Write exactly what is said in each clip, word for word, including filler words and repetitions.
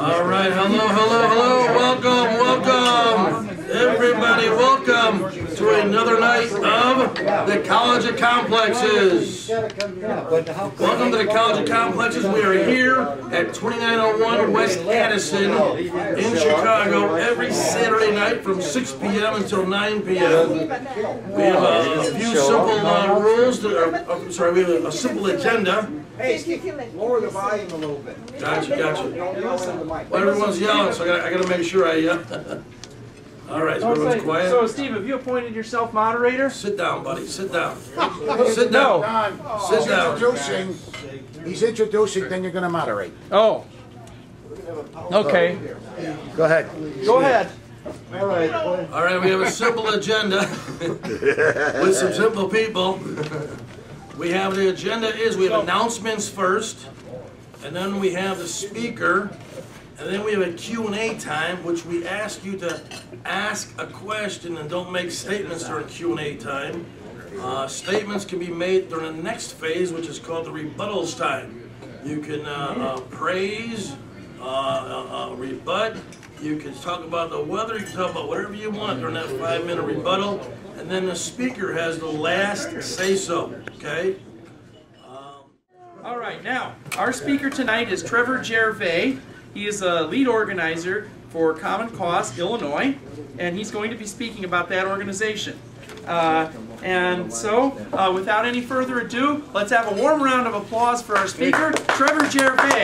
All right, hello, hello, hello, welcome, welcome, everybody, welcome to another night of the College of Complexes. Welcome to the College of Complexes. We are here at twenty-nine oh one West Addison in Chicago every Saturday night from six p m until nine p m We have a, a few simple uh, rules, to, or, uh, sorry, we have a, a simple agenda. Hey, lower the volume a little bit. Gotcha, gotcha. Well, everyone's yelling, so I gotta, I gotta make sure I yell. All right, so everyone's quiet. So, Steve, have you appointed yourself moderator? Sit down, buddy. Sit down. Sit down. Don, Sit he's down. introducing. He's introducing. Then you're going to moderate. Oh. Okay. Go ahead. Go ahead. All right. All right, we have a simple agenda with some simple people. We have the agenda is we have announcements first, and then we have the speaker, and then we have a Q and A time, which we ask you to ask a question and don't make statements during Q and A time. Uh, statements can be made during the next phase, which is called the rebuttals time. You can uh, uh, praise, uh, uh, uh, rebut, you can talk about the weather, you can talk about whatever you want during that five minute rebuttal, and then the speaker has the last say-so, okay? All right, now, our speaker tonight is Trevor Gervais. He is a lead organizer for Common Cause Illinois, and he's going to be speaking about that organization. Uh, and so, uh, without any further ado, let's have a warm round of applause for our speaker, Trevor Gervais.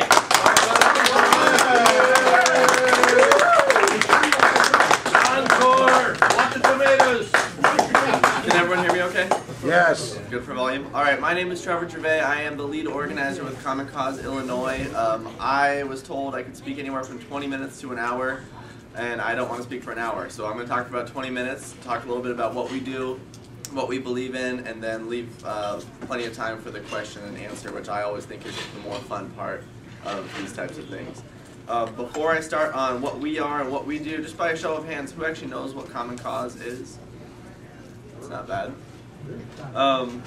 Encore! Want the tomatoes! Can everyone hear me okay? Yes. Good for volume. All right, my name is Trevor Gervais. I am the lead organizer with Common Cause Illinois. Um, I was told I could speak anywhere from twenty minutes to an hour, and I don't want to speak for an hour. So I'm going to talk for about twenty minutes, talk a little bit about what we do, what we believe in, and then leave uh, plenty of time for the question and answer, which I always think is the more fun part of these types of things. Uh, before I start on what we are and what we do, just by a show of hands, who actually knows what Common Cause is? It's not bad. Um,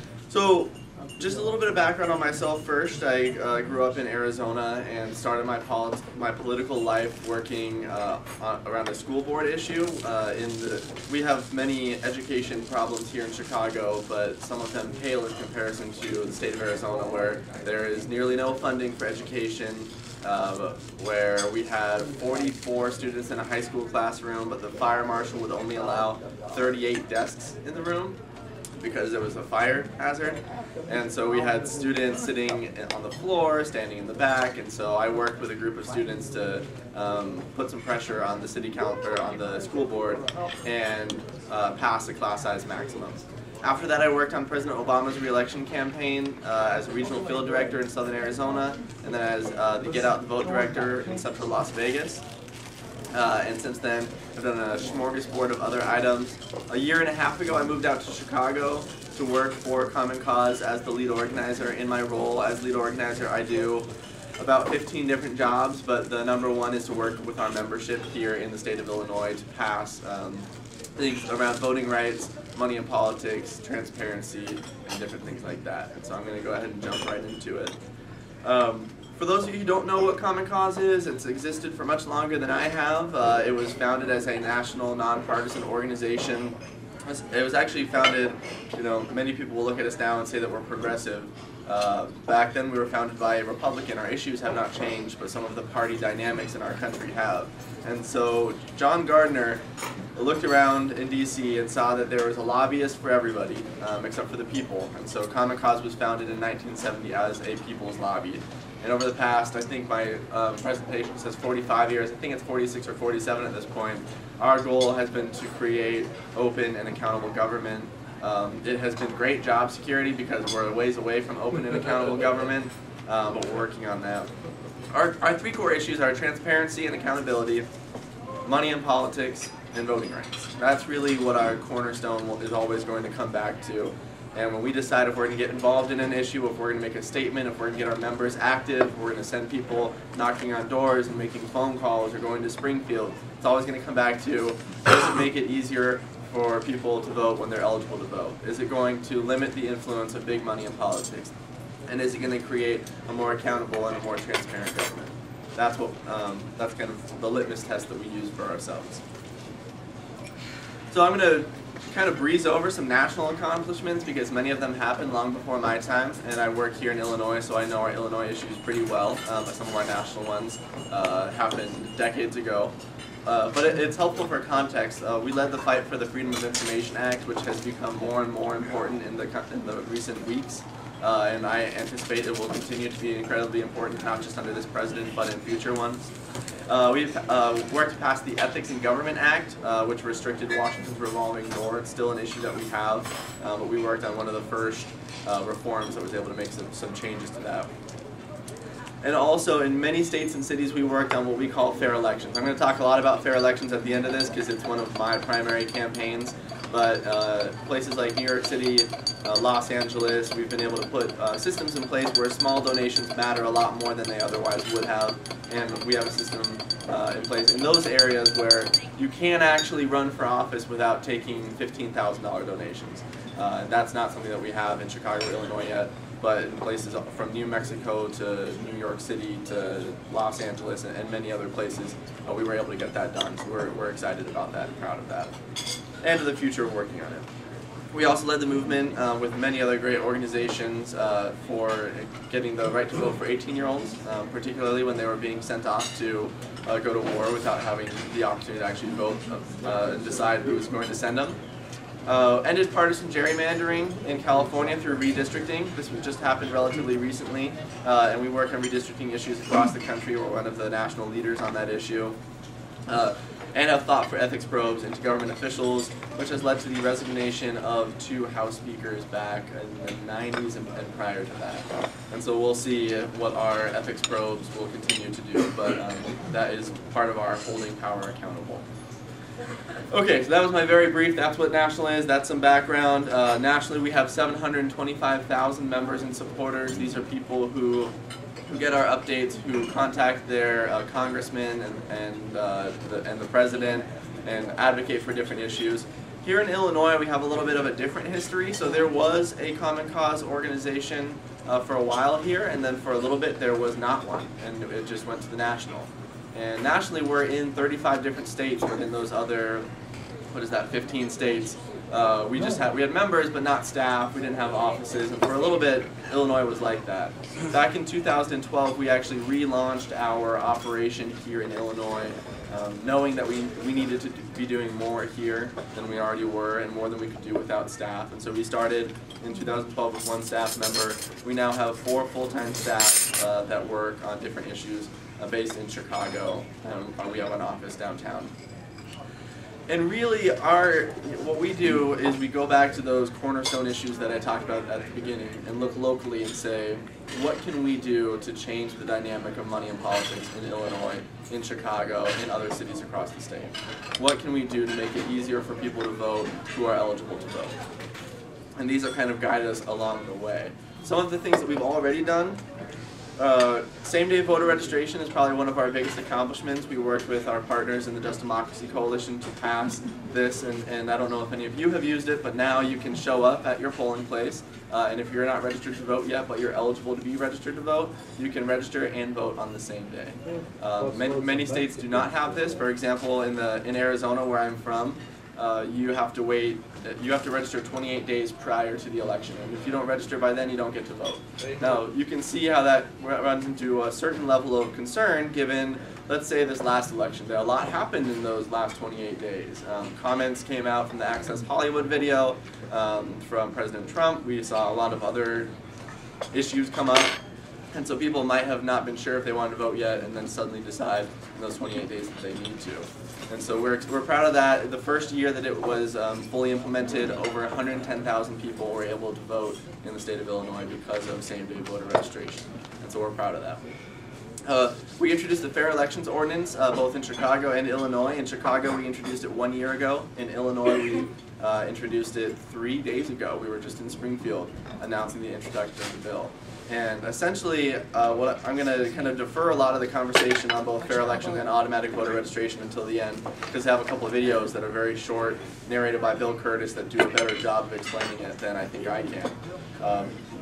so, just a little bit of background on myself first. I uh, grew up in Arizona and started my polit my political life working uh, on, around a school board issue. Uh, in the, we have many education problems here in Chicago, but some of them pale in comparison to the state of Arizona, where there is nearly no funding for education. Uh, where we had forty-four students in a high school classroom, but the fire marshal would only allow thirty-eight desks in the room because there was a fire hazard. And so we had students sitting on the floor, standing in the back, and so I worked with a group of students to um, put some pressure on the city council, or on the school board, and uh, pass a class size maximum. After that, I worked on President Obama's re-election campaign uh, as a regional field director in southern Arizona, and then as uh, the Get Out the Vote director in central Las Vegas. Uh, and since then, I've done a smorgasbord of other items. A year and a half ago, I moved out to Chicago to work for Common Cause as the lead organizer. In my role as lead organizer, I do about fifteen different jobs, but the number one is to work with our membership here in the state of Illinois to pass um, things around voting rights, money in politics, transparency, and different things like that. And so I'm going to go ahead and jump right into it. Um, for those of you who don't know what Common Cause is, it's existed for much longer than I have. Uh, it was founded as a national nonpartisan organization. It was actually founded, you know, many people will look at us now and say that we're progressive. Uh, back then we were founded by a Republican. Our issues have not changed, but some of the party dynamics in our country have. And so John Gardner looked around in D C and saw that there was a lobbyist for everybody, um, except for the people. And so Common Cause was founded in nineteen seventy as a people's lobby. And over the past, I think my um, presentation says forty-five years, I think it's forty-six or forty-seven at this point, our goal has been to create open and accountable government. Um, it has been great job security because we're a ways away from open and accountable government, um, but we're working on that. Our, our three core issues are transparency and accountability, money in politics, and voting rights. That's really what our cornerstone is always going to come back to. And when we decide if we're going to get involved in an issue, if we're going to make a statement, if we're going to get our members active, if we're going to send people knocking on doors and making phone calls or going to Springfield, it's always going to come back to, does it make it easier for people to vote when they're eligible to vote? Is it going to limit the influence of big money in politics? And is it going to create a more accountable and a more transparent government? that's what um, that's kind of the litmus test that we use for ourselves. So I'm going to kind of breeze over some national accomplishments because many of them happened long before my time, and I work here in Illinois, so I know our Illinois issues pretty well, um, but some of our national ones uh, happened decades ago. Uh, but it, it's helpful for context. Uh, we led the fight for the Freedom of Information Act, which has become more and more important in the, in the recent weeks, uh, and I anticipate it will continue to be incredibly important, not just under this president, but in future ones. Uh, we've uh, worked to pass the Ethics in Government Act, uh, which restricted Washington's revolving door. It's still an issue that we have, uh, but we worked on one of the first uh, reforms that was able to make some, some changes to that. And also, in many states and cities, we worked on what we call fair elections. I'm going to talk a lot about fair elections at the end of this because it's one of my primary campaigns. But uh, places like New York City, uh, Los Angeles, we've been able to put uh, systems in place where small donations matter a lot more than they otherwise would have. And we have a system uh, in place in those areas where you can actually run for office without taking fifteen thousand dollar donations. Uh, that's not something that we have in Chicago, Illinois yet. But in places from New Mexico to New York City to Los Angeles and, and many other places, uh, we were able to get that done. So we're, we're excited about that and proud of that. And to the future of working on it. We also led the movement uh, with many other great organizations uh, for getting the right to vote for eighteen year olds, um, particularly when they were being sent off to uh, go to war without having the opportunity to actually vote uh, and decide who was going to send them. Uh, ended partisan gerrymandering in California through redistricting. This just happened relatively recently, uh, and we work on redistricting issues across the country. We're one of the national leaders on that issue. Uh, and have fought for ethics probes into government officials, which has led to the resignation of two House speakers back in the nineties and, and prior to that. And so we'll see what our ethics probes will continue to do, but um, that is part of our holding power accountable. Okay, so that was my very brief. That's what national is. That's some background. Uh, nationally, we have seven hundred twenty-five thousand members and supporters. These are people who who get our updates, who contact their uh, congressmen and and, uh, the, and the president and advocate for different issues. Here in Illinois, we have a little bit of a different history. So there was a Common Cause organization uh, for a while here, and then for a little bit there was not one, and it just went to the national. And nationally, we're in thirty-five different states within those other, what is that, fifteen states. Uh, we just had, we had members, but not staff. We didn't have offices, and for a little bit, Illinois was like that. Back in two thousand twelve, we actually relaunched our operation here in Illinois, um, knowing that we, we needed to be doing more here than we already were, and more than we could do without staff. And so we started in two thousand twelve with one staff member. We now have four full-time staff uh, that work on different issues. Uh, based in Chicago, and we have an office downtown. And really, our what we do is we go back to those cornerstone issues that I talked about at the beginning and look locally and say, what can we do to change the dynamic of money and politics in Illinois, in Chicago, in other cities across the state? What can we do to make it easier for people to vote who are eligible to vote? And these have kind of guided us along the way. Some of the things that we've already done. Uh, same-day voter registration is probably one of our biggest accomplishments. We worked with our partners in the Just Democracy Coalition to pass this, and, and I don't know if any of you have used it, but now you can show up at your polling place, uh, and if you're not registered to vote yet, but you're eligible to be registered to vote, you can register and vote on the same day. Uh, many, many states do not have this. For example, in, the, in Arizona, where I'm from, Uh, you have to wait, you have to register twenty-eight days prior to the election, and if you don't register by then, you don't get to vote. Now, you can see how that runs into a certain level of concern given, let's say, this last election. A lot happened in those last twenty-eight days. Um, comments came out from the Access Hollywood video, um, from President Trump. We saw a lot of other issues come up. And so people might have not been sure if they wanted to vote yet and then suddenly decide in those twenty-eight days that they need to. And so we're, we're proud of that. The first year that it was um, fully implemented, over one hundred ten thousand people were able to vote in the state of Illinois because of same-day voter registration. And so we're proud of that. Uh, we introduced the Fair Elections Ordinance uh, both in Chicago and Illinois. In Chicago, we introduced it one year ago. In Illinois, we uh, introduced it three days ago. We were just in Springfield announcing the introduction of the bill. And essentially, uh, what I'm going to kind of defer a lot of the conversation on both fair elections and automatic voter registration until the end, because I have a couple of videos that are very short, narrated by Bill Curtis, that do a better job of explaining it than I think I can. Um,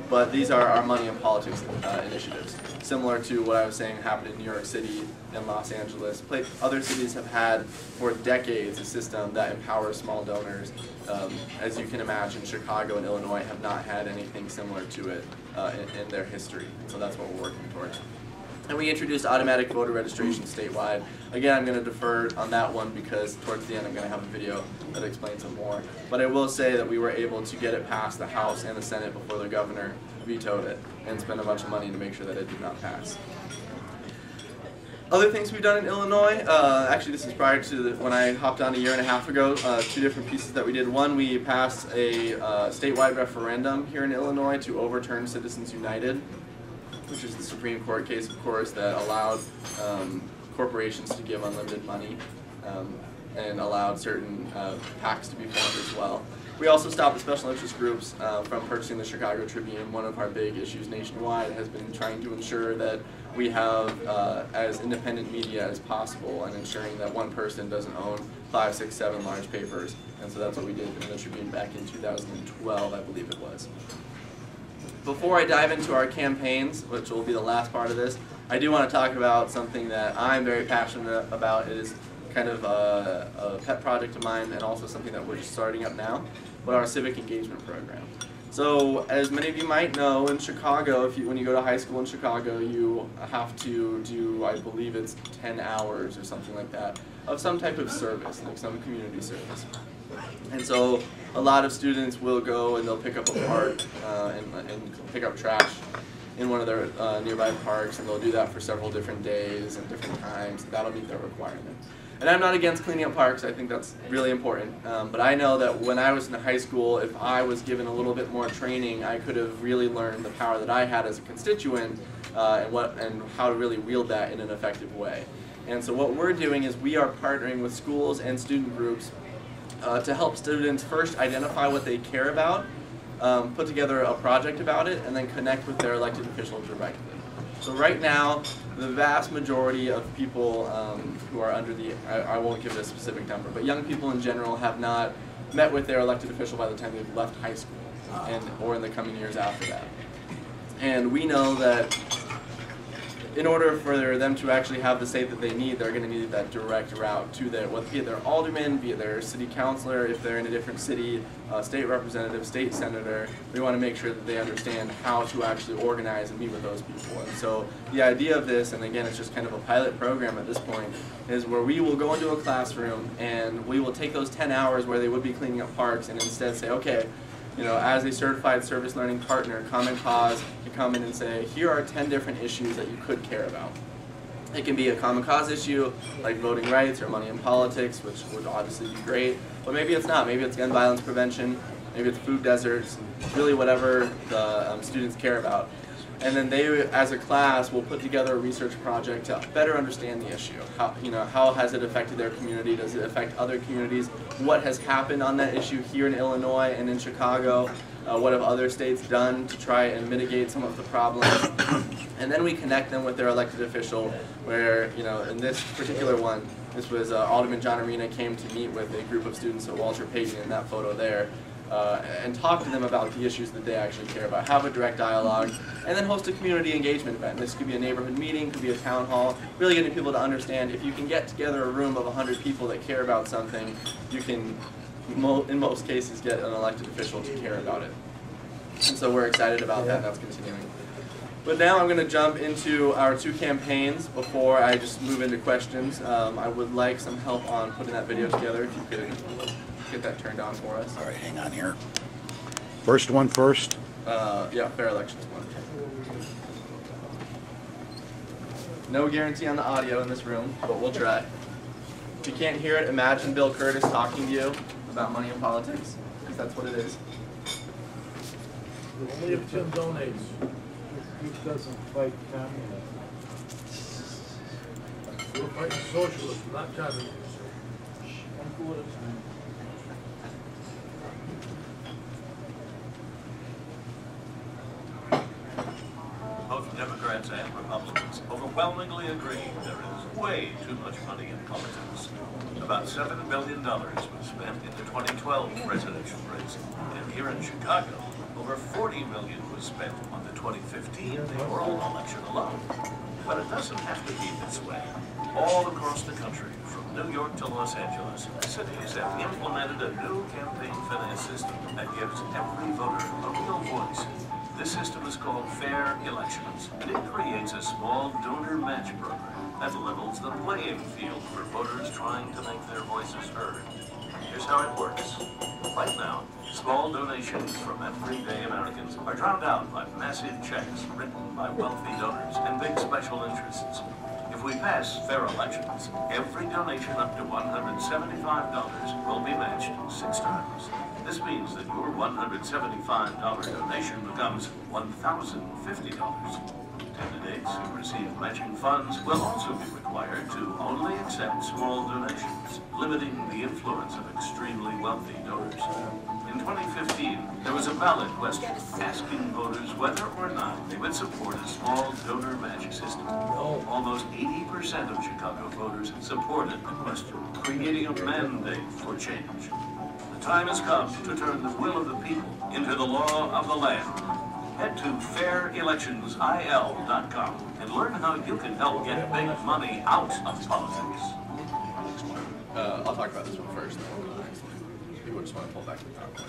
but these are our money and politics uh, initiatives, similar to what I was saying happened in New York City and Los Angeles. Other cities have had for decades a system that empowers small donors. Um, as you can imagine, Chicago and Illinois have not had anything similar to it uh, in, in their history, so that's what we're working towards. And we introduced automatic voter registration statewide. Again, I'm going to defer on that one because towards the end I'm going to have a video that explains it more. But I will say that we were able to get it past the House and the Senate before the governor vetoed it and spent a bunch of money to make sure that it did not pass. Other things we've done in Illinois, uh, actually this is prior to the, when I hopped on a year and a half ago, uh, two different pieces that we did. One, we passed a uh, statewide referendum here in Illinois to overturn Citizens United, which is the Supreme Court case, of course, that allowed um, corporations to give unlimited money um, and allowed certain uh, PACs to be formed as well. We also stopped the special interest groups uh, from purchasing the Chicago Tribune. One of our big issues nationwide has been trying to ensure that we have uh, as independent media as possible and ensuring that one person doesn't own five, six, seven large papers. And so that's what we did in the Tribune back in two thousand twelve, I believe it was. Before I dive into our campaigns, which will be the last part of this, I do want to talk about something that I'm very passionate about. It is kind of a, a pet project of mine and also something that we're just starting up now, but our civic engagement program. So, as many of you might know, in Chicago, if you, when you go to high school in Chicago, you have to do, I believe it's ten hours or something like that, of some type of service, like some community service. And so a lot of students will go and they'll pick up a park uh, and, and pick up trash in one of their uh, nearby parks, and they'll do that for several different days and different times. That'll meet their requirement. And I'm not against cleaning up parks, I think that's really important. Um, but I know that when I was in high school, if I was given a little bit more training, I could have really learned the power that I had as a constituent uh, and, what, and how to really wield that in an effective way. And so what we're doing is we are partnering with schools and student groups Uh, to help students first identify what they care about, um, put together a project about it, and then connect with their elected officials directly. So right now, the vast majority of people um, who are under the, I, I won't give it a specific number, but young people in general have not met with their elected official by the time they've left high school, and or in the coming years after that. And we know that in order for them to actually have the say that they need, they're going to need that direct route to their, well, be it their alderman, be it their city councilor, if they're in a different city, uh, state representative, state senator. We want to make sure that they understand how to actually organize and meet with those people. And so the idea of this, and again, it's just kind of a pilot program at this point, is where we will go into a classroom and we will take those ten hours where they would be cleaning up parks and instead say, okay, you know, as a certified service learning partner, Common Cause can come in and say, here are ten different issues that you could care about. It can be a Common Cause issue, like voting rights or money in politics, which would obviously be great, but maybe it's not. Maybe it's gun violence prevention, maybe it's food deserts, really whatever the um, students care about. And then they, as a class, will put together a research project to better understand the issue. How, you know, how has it affected their community? Does it affect other communities? What has happened on that issue here in Illinois and in Chicago? Uh, what have other states done to try and mitigate some of the problems? And then we connect them with their elected official, where, you know, in this particular one, this was uh, Alderman John Arena came to meet with a group of students at Walter Payton in that photo there. Uh, and talk to them about the issues that they actually care about, have a direct dialogue, and then host a community engagement event. This could be a neighborhood meeting, could be a town hall, really getting people to understand if you can get together a room of one hundred people that care about something, you can, mo in most cases, get an elected official to care about it. And so we're excited about that, and that's continuing. But now I'm going to jump into our two campaigns before I just move into questions. Um, I would like some help on putting that video together, if you could get that turned on for us. All right, hang on here. First one first. Uh, yeah, fair elections one. No guarantee on the audio in this room, but we'll try. If you can't hear it, imagine Bill Curtis talking to you about money and politics, because that's what it is. Only if Tim donates. He doesn't fight communists. We're fighting socialists, not communists. Both Democrats and Republicans overwhelmingly agree there is way too much money in politics. About seven billion dollars was spent in the twenty twelve presidential race, and here in Chicago, over over forty million dollars was spent on the twenty fifteen mayoral election alone. But it doesn't have to be this way. All across the country, from New York to Los Angeles, cities have implemented a new campaign finance system that gives every voter a real voice. This system is called Fair Elections, and it creates a small donor match program that levels the playing field for voters trying to make their voices heard. Here's how it works. Right now, small donations from everyday Americans are drowned out by massive checks written by wealthy donors and big special interests. If we pass fair elections, every donation up to one hundred seventy-five dollars will be matched six times. This means that your one hundred seventy-five dollar donation becomes one thousand fifty dollars. Candidates who receive matching funds will also be required to only accept small donations, limiting the influence of extremely wealthy donors. In twenty fifteen, there was a ballot question asking voters whether or not they would support a small donor match system. Almost eighty percent of Chicago voters supported the question, creating a mandate for change. The time has come to turn the will of the people into the law of the land. Head to fair elections I L dot com and learn how you can help get big money out of politics. Uh, I'll talk about this one first. People just want to pull back the PowerPoint.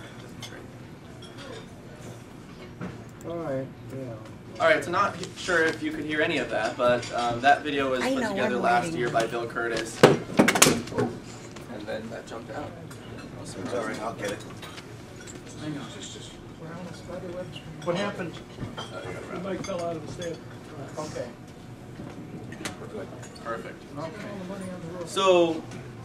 All right, yeah. All right, so not sure if you could hear any of that, but um, that video was I put know, together I'm last writing. year by Bill Curtis. And then that jumped out. It's all right, I'll get it. I know. What happened? Uh, you got it The around. mic fell out of the stand. Okay. We're good. Perfect. Okay. So,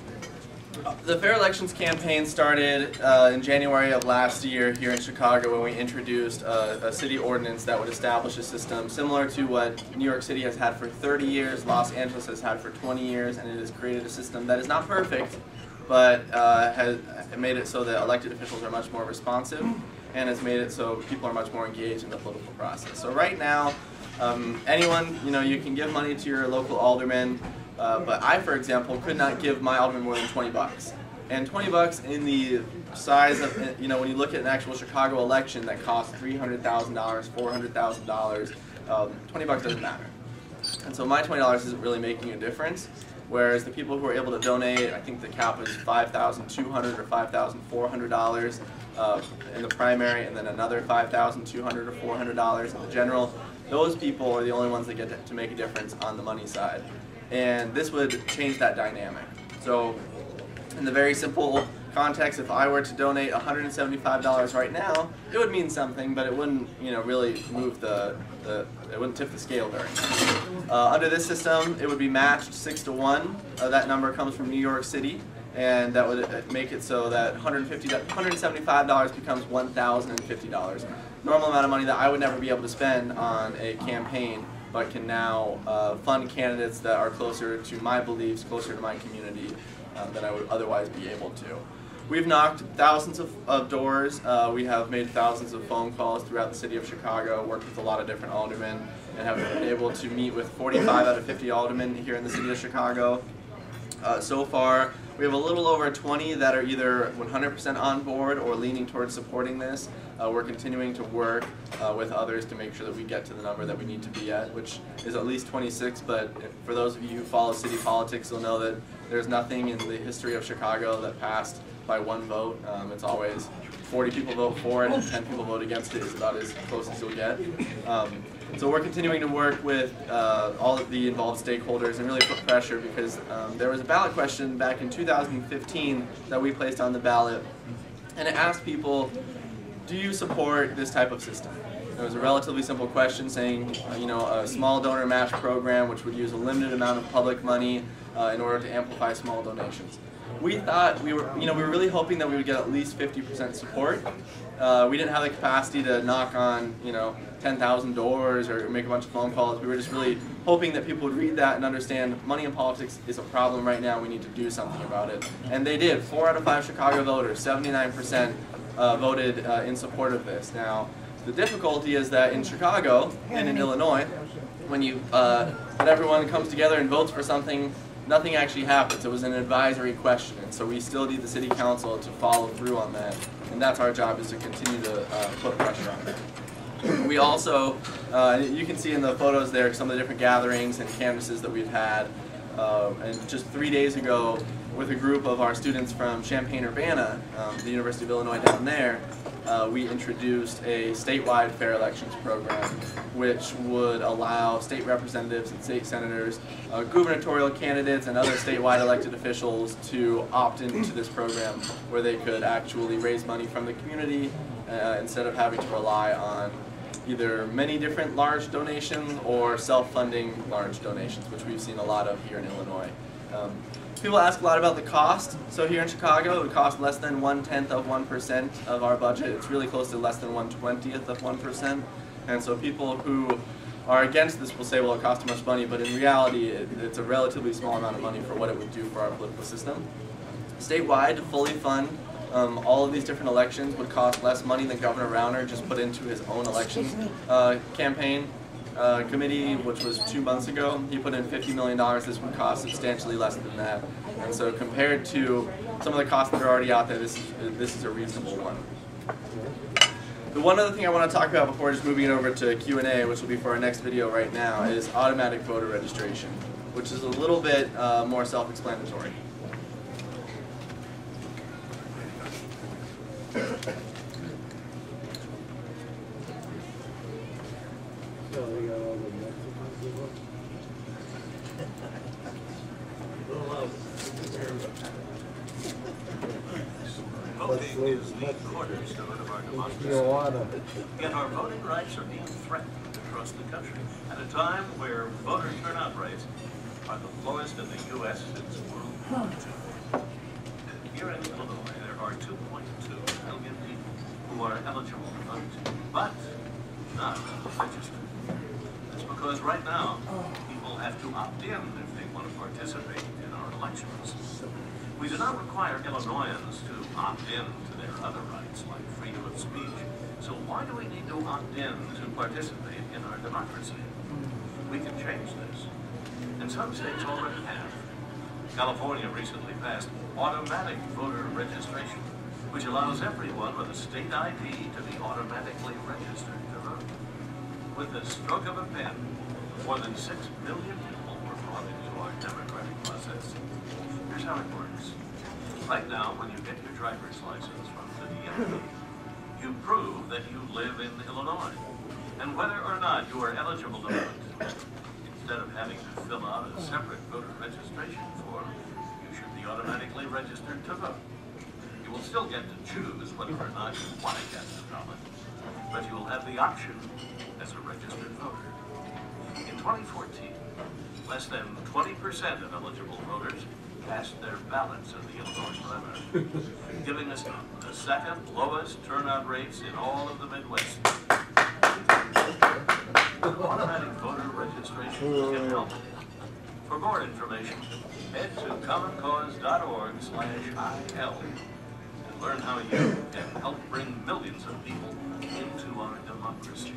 uh, the Fair Elections campaign started uh, in January of last year here in Chicago when we introduced uh, a city ordinance that would establish a system similar to what New York City has had for thirty years, Los Angeles has had for twenty years, and it has created a system that is not perfect, but uh, has made it so that elected officials are much more responsive, and has made it so people are much more engaged in the political process. So right now, um, anyone, you know, you can give money to your local alderman, uh, but I, for example, could not give my alderman more than twenty bucks. And twenty bucks in the size of, you know, when you look at an actual Chicago election that costs three hundred thousand dollars, four hundred thousand dollars, um, twenty bucks doesn't matter. And so my twenty dollars isn't really making a difference. Whereas the people who are able to donate, I think the cap was five thousand two hundred dollars or five thousand four hundred dollars uh, in the primary, and then another five thousand two hundred dollars or four hundred dollars in the general. Those people are the only ones that get to, to make a difference on the money side. And this would change that dynamic. So in the very simple context, if I were to donate one hundred seventy-five dollars right now, it would mean something, but it wouldn't, you know, really move the, the it wouldn't tip the scale very much. Uh, under this system, it would be matched six to one. Uh, that number comes from New York City, and that would make it so that one hundred fifty, one hundred seventy-five dollars becomes one thousand fifty dollars. Normal amount of money that I would never be able to spend on a campaign, but can now uh, fund candidates that are closer to my beliefs, closer to my community, um, than I would otherwise be able to. We've knocked thousands of, of doors. Uh, we have made thousands of phone calls throughout the city of Chicago, worked with a lot of different aldermen, and have been able to meet with forty-five out of fifty aldermen here in the city of Chicago. Uh, so far, we have a little over twenty that are either one hundred percent on board or leaning towards supporting this. Uh, we're continuing to work uh, with others to make sure that we get to the number that we need to be at, which is at least twenty-six, but if, for those of you who follow city politics, you'll know that there's nothing in the history of Chicago that passed by one vote. Um, it's always forty people vote for it and ten people vote against it is about as close as you'll get. Um, so we're continuing to work with uh, all of the involved stakeholders and really put pressure, because um, there was a ballot question back in two thousand fifteen that we placed on the ballot, and it asked people, do you support this type of system? It was a relatively simple question saying, uh, you know, a small donor match program which would use a limited amount of public money uh, in order to amplify small donations. We thought we were, you know, we were really hoping that we would get at least fifty percent support. Uh, we didn't have the capacity to knock on, you know, ten thousand doors or make a bunch of phone calls. We were just really hoping that people would read that and understand money in politics is a problem right now. We need to do something about it. And they did. Four out of five Chicago voters, seventy-nine percent, uh, voted uh, in support of this. Now, the difficulty is that in Chicago and in Illinois, when you, uh, when everyone comes together and votes for something, nothing actually happens. It was an advisory question, and so we still need the city council to follow through on that, and that's our job, is to continue to uh, put pressure on it. We also, uh, you can see in the photos there some of the different gatherings and canvases that we've had, um, and just three days ago, with a group of our students from Champaign-Urbana, um, the University of Illinois down there, uh, we introduced a statewide fair elections program, which would allow state representatives and state senators, uh, gubernatorial candidates, and other statewide elected officials to opt into this program, where they could actually raise money from the community uh, instead of having to rely on either many different large donations or self-funding large donations, which we've seen a lot of here in Illinois. Um, People ask a lot about the cost. So here in Chicago, it would cost less than one-tenth of one percent of our budget. It's really close to less than one-twentieth of one percent. And so people who are against this will say, well, it costs too much money, but in reality, it, it's a relatively small amount of money for what it would do for our political system. Statewide, to fully fund um, all of these different elections would cost less money than Governor Rauner just put into his own election uh, campaign. Uh, committee, which was two months ago, he put in fifty million dollars. This would cost substantially less than that. And so compared to some of the costs that are already out there, this is, this is a reasonable one. The one other thing I want to talk about before just moving it over to Q and A, which will be for our next video right now, is automatic voter registration, which is a little bit uh, more self-explanatory. Voting is the cornerstone of our democracy. Yet our voting rights are being threatened across the country at a time where voter turnout rates are the lowest in the U S since World War Two. Here in Illinois, there are two point two million people who are eligible to vote, but not registered. That's because right now, people have to opt in if they want to participate in our elections. We do not require Illinoisans to opt in to their other rights, like freedom of speech. So why do we need to opt in to participate in our democracy? We can change this. And some states already have. California recently passed automatic voter registration, which allows everyone with a state I D to be automatically registered to vote. With the stroke of a pen, more than six million people were brought into our democratic process. Here's how it works. Right now, when you get your driver's license from the D M V, you prove that you live in Illinois, and whether or not you are eligible to vote. Instead of having to fill out a separate voter registration form, you should be automatically registered to vote. You will still get to choose whether or not you want to cast a ballot, but you will have the option as a registered voter. In twenty fourteen, less than twenty percent of eligible voters cast their ballots in the Illinois primary, giving us the second lowest turnout rates in all of the Midwest. Automatic voter registration can help. For more information, head to common cause dot org slash I L and learn how you can help bring millions of people into our democracy.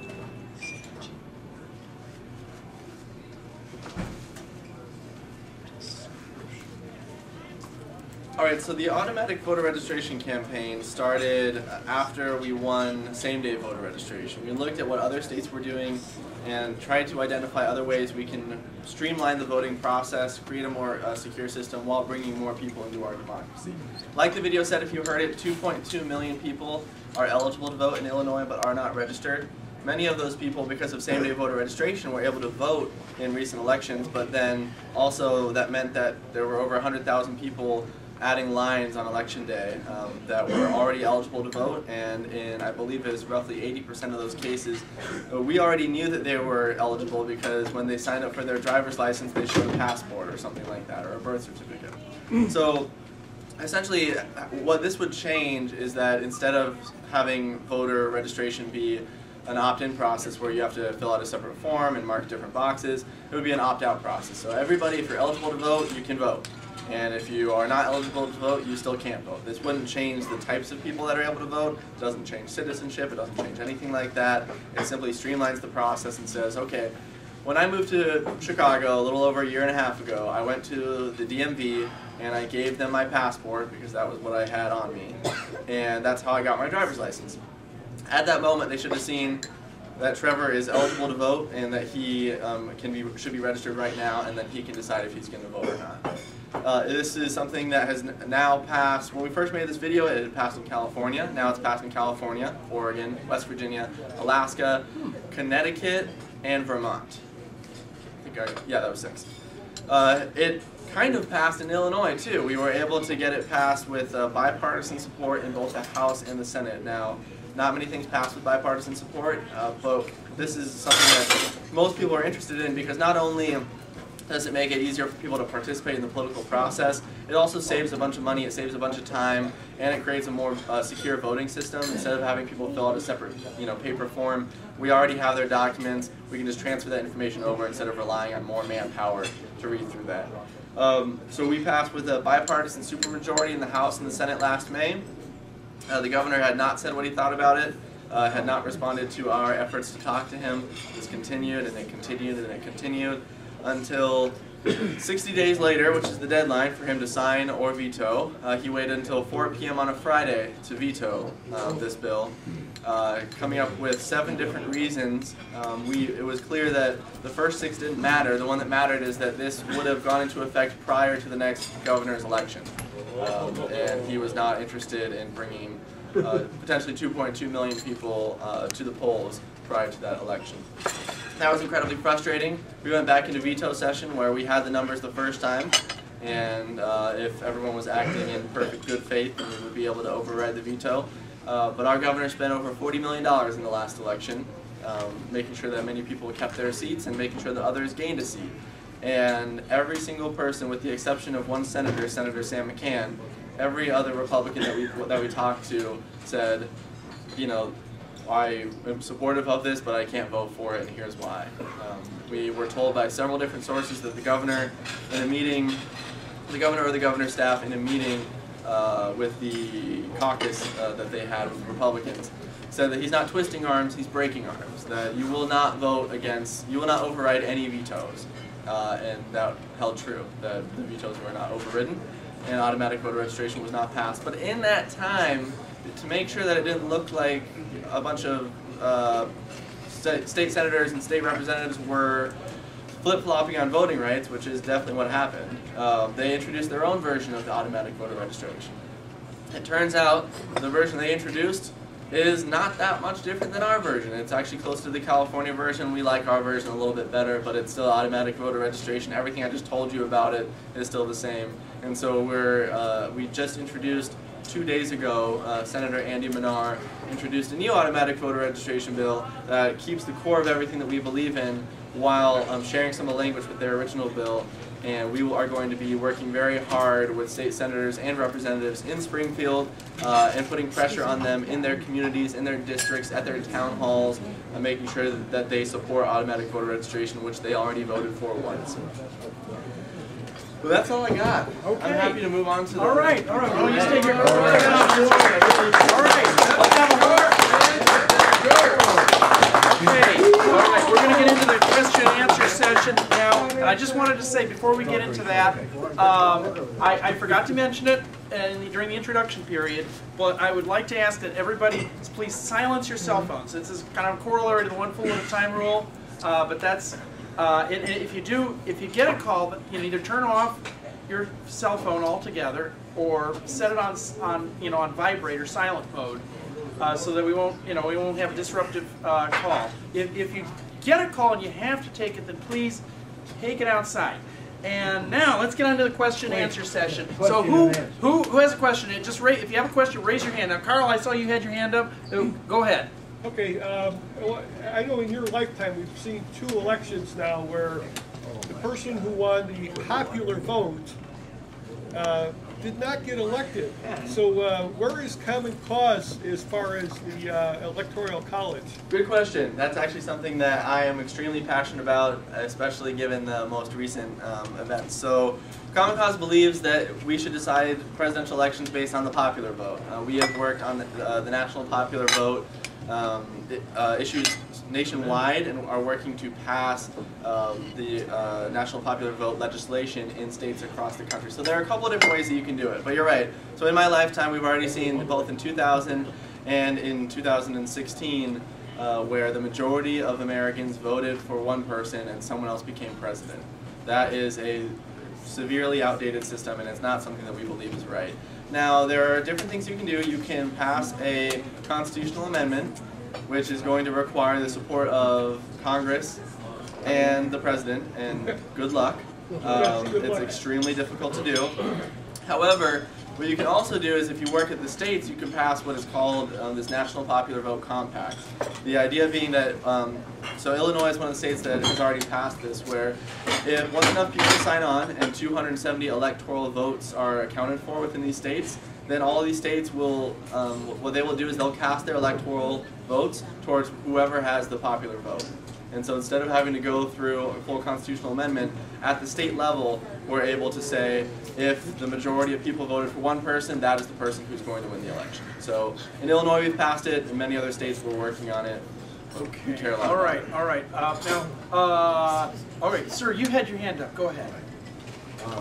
Alright, so the automatic voter registration campaign started after we won same-day voter registration. We looked at what other states were doing and tried to identify other ways we can streamline the voting process, create a more uh, secure system while bringing more people into our democracy. Like the video said, if you heard it, two point two million people are eligible to vote in Illinois but are not registered. Many of those people, because of same-day voter registration, were able to vote in recent elections, but then also that meant that there were over one hundred thousand people adding lines on election day um, that were already eligible to vote, and in, I believe it was roughly eighty percent of those cases, we already knew that they were eligible because when they signed up for their driver's license, they showed a passport or something like that, or a birth certificate. So essentially, what this would change is that instead of having voter registration be an opt-in process where you have to fill out a separate form and mark different boxes, it would be an opt-out process. So everybody, if you're eligible to vote, you can vote. And if you are not eligible to vote, you still can't vote. This wouldn't change the types of people that are able to vote. It doesn't change citizenship. It doesn't change anything like that. It simply streamlines the process and says, okay, when I moved to Chicago a little over a year and a half ago, I went to the D M V and I gave them my passport because that was what I had on me, and that's how I got my driver's license. At that moment, they should have seen that Trevor is eligible to vote and that he um, can be should be registered right now, and then he can decide if he's going to vote or not. Uh, this is something that has now passed. When we first made this video, it had passed in California. Now it's passed in California, Oregon, West Virginia, Alaska, Connecticut, and Vermont. I think I, yeah, that was six. Uh, it kind of passed in Illinois too. We were able to get it passed with uh, bipartisan support in both the House and the Senate. Now, not many things pass with bipartisan support, uh, but this is something that most people are interested in because not only does it make it easier for people to participate in the political process, it also saves a bunch of money, it saves a bunch of time, and it creates a more uh, secure voting system. Instead of having people fill out a separate you know, paper form, we already have their documents. We can just transfer that information over instead of relying on more manpower to read through that. Um, so we passed with a bipartisan supermajority in the House and the Senate last May. Uh, the governor had not said what he thought about it, uh, had not responded to our efforts to talk to him. This continued and it continued and it continued until sixty days later, which is the deadline for him to sign or veto. Uh, he waited until four P M on a Friday to veto uh, this bill, uh, coming up with seven different reasons. Um, we, it was clear that the first six didn't matter. The one that mattered is that this would have gone into effect prior to the next governor's election. Um, and he was not interested in bringing uh, potentially two point two million people uh, to the polls prior to that election. That was incredibly frustrating. We went back into veto session where we had the numbers the first time, and uh, if everyone was acting in perfect good faith, then we would be able to override the veto. Uh, but our governor spent over forty million dollars in the last election, um, making sure that many people kept their seats and making sure that others gained a seat. And every single person, with the exception of one senator, Senator Sam McCann, every other Republican that we, that we talked to said, you know, I am supportive of this, but I can't vote for it, and here's why. Um, we were told by several different sources that the governor, in a meeting, the governor or the governor's staff in a meeting uh, with the caucus uh, that they had with Republicans, said that he's not twisting arms, he's breaking arms, that you will not vote against, you will not override any vetoes. Uh, and that held true, that the vetoes were not overridden, and automatic voter registration was not passed. But in that time, to make sure that it didn't look like a bunch of uh, st state senators and state representatives were flip-flopping on voting rights, which is definitely what happened, uh, they introduced their own version of the automatic voter registration. It turns out the version they introduced is not that much different than our version. It's actually close to the California version. We like our version a little bit better, but it's still automatic voter registration. Everything I just told you about it is still the same. And so we're, uh, we just introduced two days ago, uh, Senator Andy Minar introduced a new automatic voter registration bill that keeps the core of everything that we believe in while um, sharing some of the language with their original bill. And we are going to be working very hard with state senators and representatives in Springfield uh, and putting pressure on them in their communities, in their districts, at their town halls, and making sure that, that they support automatic voter registration, which they already voted for once. Well, that's all I got. Okay. I'm happy to move on to the... All right, all right. Well, you stay here. All right, let's have a word. Okay, all right, we're going to get into the question and answer session now. And I just wanted to say, before we get into that, um, I, I forgot to mention it in, during the introduction period, but I would like to ask that everybody please silence your cell phones. This is kind of a corollary to the one fool at a time rule, uh, but that's... Uh, and, and if you do, if you get a call, you know, either turn off your cell phone altogether or set it on, on you know, on vibrate or silent mode, uh, so that we won't, you know, we won't have a disruptive uh, call. If, if you get a call and you have to take it, then please take it outside. And now let's get on to the question and answer session. So who who who has a question? Just raise, if you have a question, raise your hand. Now, Carl, I saw you had your hand up. Go ahead. Okay, um, I know in your lifetime we've seen two elections now where the person who won the popular vote uh, did not get elected. So uh, where is Common Cause as far as the uh, Electoral College? Good question. That's actually something that I am extremely passionate about, especially given the most recent um, events. So Common Cause believes that we should decide presidential elections based on the popular vote. Uh, we have worked on the, uh, the national popular vote um, uh, issues nationwide and are working to pass um, the uh, national popular vote legislation in states across the country. So there are a couple of different ways that you can do it, but you're right. So in my lifetime, we've already seen both in two thousand and in two thousand sixteen uh, where the majority of Americans voted for one person and someone else became president. That is a severely outdated system, and it's not something that we believe is right. Now, there are different things you can do. You can pass a constitutional amendment, which is going to require the support of Congress and the President, and good luck. Um, it's extremely difficult to do. However, what you can also do is if you work at the states, you can pass what is called um, this National Popular Vote Compact. The idea being that, um, so Illinois is one of the states that has already passed this, where if once enough people sign on and two hundred seventy electoral votes are accounted for within these states, then all of these states will, um, what they will do is they'll cast their electoral votes towards whoever has the popular vote. And so instead of having to go through a full constitutional amendment, at the state level, we're able to say if the majority of people voted for one person, that is the person who's going to win the election. So in Illinois, we've passed it. In many other states, we're working on it. Okay. All right. All right. Uh, now, uh, all right, sir, you had your hand up. Go ahead. Um,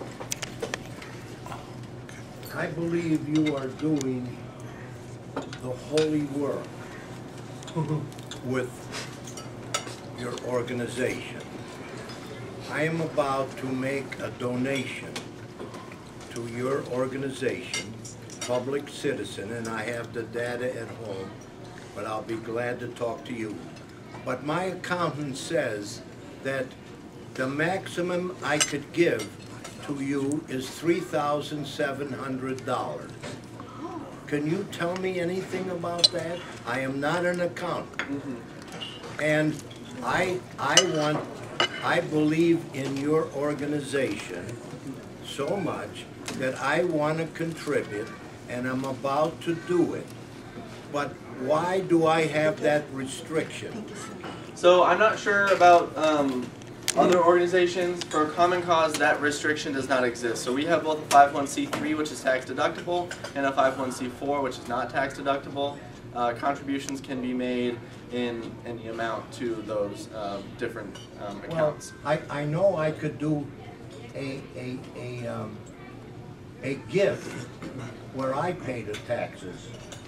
I believe you are doing the holy work with your organization. I am about to make a donation to your organization, Public Citizen, and I have the data at home, but I'll be glad to talk to you. But my accountant says that the maximum I could give to you is three thousand seven hundred dollars. Can you tell me anything about that? I am not an accountant. Mm-hmm. And I, I want, I believe in your organization so much that I want to contribute, and I'm about to do it. But why do I have that restriction? So I'm not sure about um, other organizations. For Common Cause, that restriction does not exist. So we have both a five oh one c three, which is tax deductible, and a five oh one c four, which is not tax deductible. Uh, contributions can be made in any amount to those um, different um, accounts. Well, I, I know I could do a, a, a, um, a gift where I pay the taxes,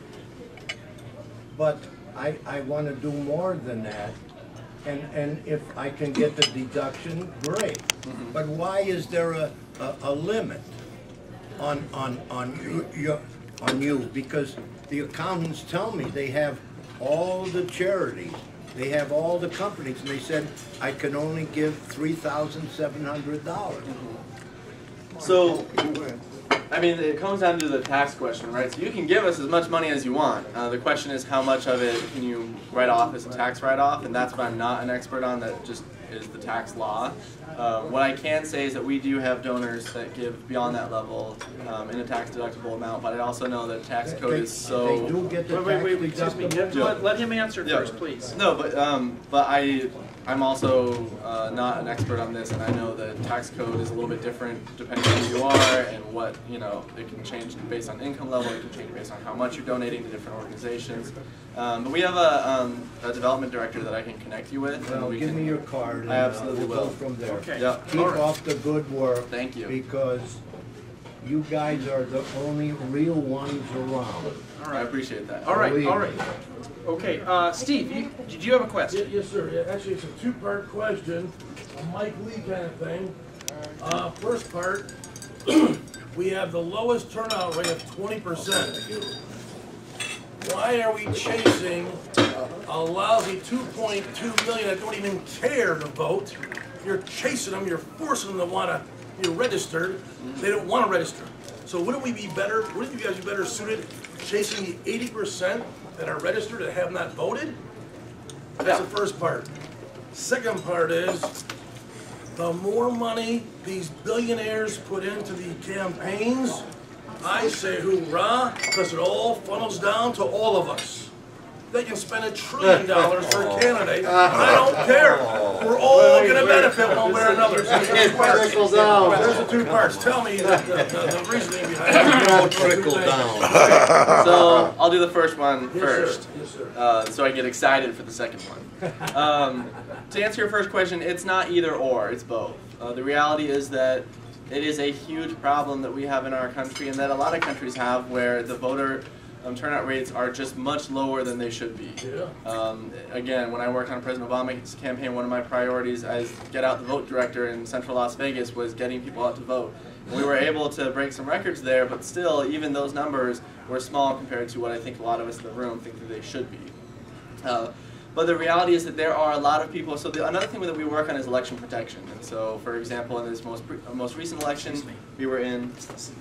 but I, I want to do more than that, and, and if I can get the deduction, great. Mm-hmm. But why is there a, a, a limit on, on, on, you, your, on you? Because the accountants tell me they have all the charities, they have all the companies, and they said I can only give three thousand seven hundred dollars. Mm-hmm. So, I mean, it comes down to the tax question, right? So you can give us as much money as you want. Uh, the question is how much of it can you write off as a tax write-off, and that's what I'm not an expert on. That just is the tax law. Uh, what I can say is that we do have donors that give beyond that level um, in a tax-deductible amount, but I also know that tax code They- is so... They do get the Wait, tax wait, wait, excuse me. deductible. Let, let him answer Yeah. first, please. No, but um, but I I'm also uh, not an expert on this, and I know that tax code is a little bit different depending on who you are and what, you know, it can change based on income level, it can change based on how much you're donating to different organizations. Um, but we have a, um, a development director that I can connect you with. Well, and we give can, me your card, and I uh, absolutely we'll go will. from there. Okay. Yep. Keep All right. off the good work. Thank you. Because you guys are the only real ones around. I appreciate that. All right, Believe all me. right. Okay, uh, Steve, you, did you have a Ye- question? Yes, sir. Yeah, actually, it's a two-part question, a Mike Lee kind of thing. Uh, first part, we have the lowest turnout rate of twenty percent. Why are we chasing a lousy two point two million that don't even care to vote? You're chasing them, you're forcing them to want to be registered. They don't want to register. So wouldn't we be better, wouldn't you guys be better suited chasing the eighty percent that are registered that have not voted? That's the first part. Second part is, the more money these billionaires put into the campaigns, I say hoorah, because it all funnels down to all of us. they can spend a trillion dollars for a candidate. I don't care. We're all going to benefit one way or another. So there's, Trickle down. there's the two parts. Tell me the, the, the, the reasoning behind it. Trickle down. So I'll do the first one Yes, first, sir. Yes, sir. uh, so I get excited for the second one. Um, to answer your first question, it's not either or, it's both. Uh, the reality is that it is a huge problem that we have in our country and that a lot of countries have where the voter um, turnout rates are just much lower than they should be. Yeah. Um, again, when I worked on President Obama's campaign, one of my priorities as Get Out the Vote director in central Las Vegas was getting people out to vote. And we were able to break some records there, but still, even those numbers were small compared to what I think a lot of us in the room think that they should be. Uh, But the reality is that there are a lot of people. So the, another thing that we work on is election protection. And so, for example, in this most pre, uh, most recent election, we were in.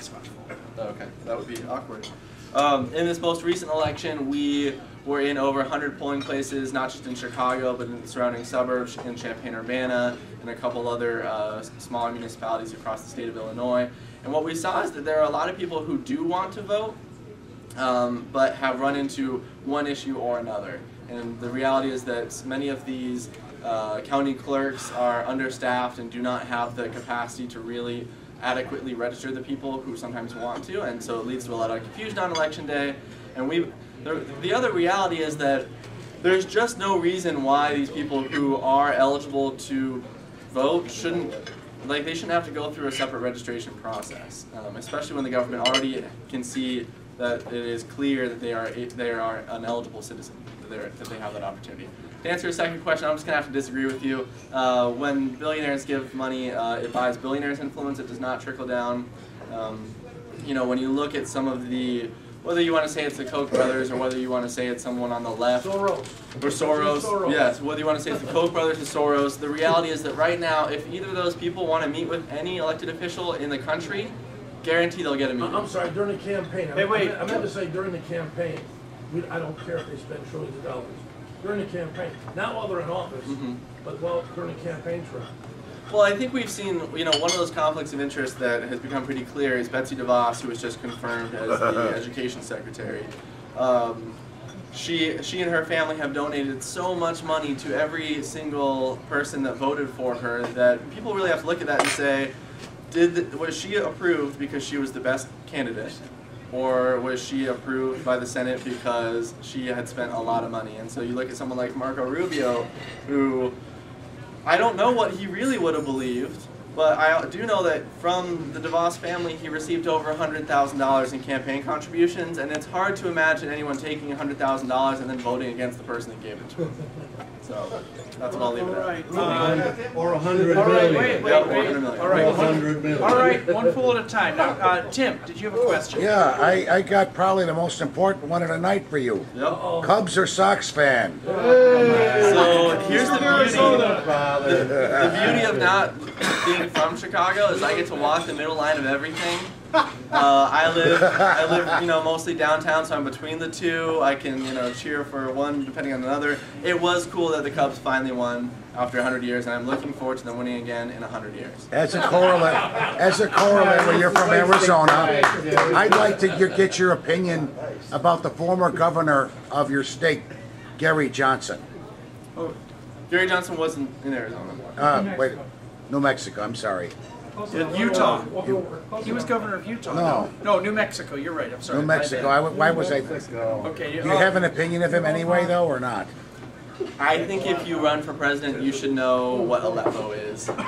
Oh, okay, that would be awkward. Um, in this most recent election, we were in over one hundred polling places, not just in Chicago, but in the surrounding suburbs, in Champaign-Urbana, and a couple other uh, smaller municipalities across the state of Illinois. And what we saw is that there are a lot of people who do want to vote, um, but have run into one issue or another. And the reality is that many of these uh, county clerks are understaffed and do not have the capacity to really adequately register the people who sometimes want to, and so it leads to a lot of confusion on election day. And we, the, the other reality is that there's just no reason why these people who are eligible to vote shouldn't, like they shouldn't have to go through a separate registration process, um, especially when the government already can see that it is clear that they are they are an eligible citizen, that, that they have that opportunity. To answer your second question, I'm just going to have to disagree with you. Uh, when billionaires give money, uh, it buys billionaires' influence. It does not trickle down. Um, you know, when you look at some of the, whether you want to say it's the Koch brothers or whether you want to say it's someone on the left. Soros. Or Soros. Soros. Yes, whether you want to say it's the Koch brothers or Soros, the reality is that right now, if either of those people want to meet with any elected official in the country, guarantee they'll get a meeting. I'm sorry, during the campaign. I Hey, wait. meant- I meant to say during the campaign. We, I don't care if they spend trillions of dollars. During the campaign. Not while they're in office, Mm-hmm. but while during the campaign trail. Well, I think we've seen, you know, one of those conflicts of interest that has become pretty clear is Betsy DeVos, who was just confirmed as the education secretary. Um, she, she and her family have donated so much money to every single person that voted for her that people really have to look at that and say, did the, was she approved because she was the best candidate? Or was she approved by the Senate because she had spent a lot of money? And so you look at someone like Marco Rubio, who I don't know what he really would have believed, but I do know that from the DeVos family he received over one hundred thousand dollars in campaign contributions, and it's hard to imagine anyone taking one hundred thousand dollars and then voting against the person that gave it to him. So that's what I'll leave it at. All right. Uh, Or a hundred all right, million. wait, Yep, wait, one wait. hundred million. All right, Or a one- hundred million. all right, one fool at a time. Now, uh, Tim, did you have a question? Yeah, I, I got probably the most important one of the night for you. Yep. Cubs or Sox fan? So here's the beauty. Father. The beauty of not being from Chicago is I get to walk the middle line of everything. Uh, I live, I live, you know, mostly downtown, so I'm between the two. I can, you know, cheer for one depending on another. It was cool that the Cubs finally won after one hundred years, and I'm looking forward to them winning again in one hundred years. As a correlate, as a correlate, when you're from Arizona, I'd like to get get your opinion about the former governor of your state, Gary Johnson. Gary Johnson wasn't in Arizona. Uh, wait, New Mexico. I'm sorry. In Utah. He was governor of Utah. No. No, New Mexico. You're right. I'm sorry. New My Mexico. bad. I, why was I? Okay. Do you have an opinion of him anyway, though, or not? I think if you run for president, you should know what Aleppo is. That's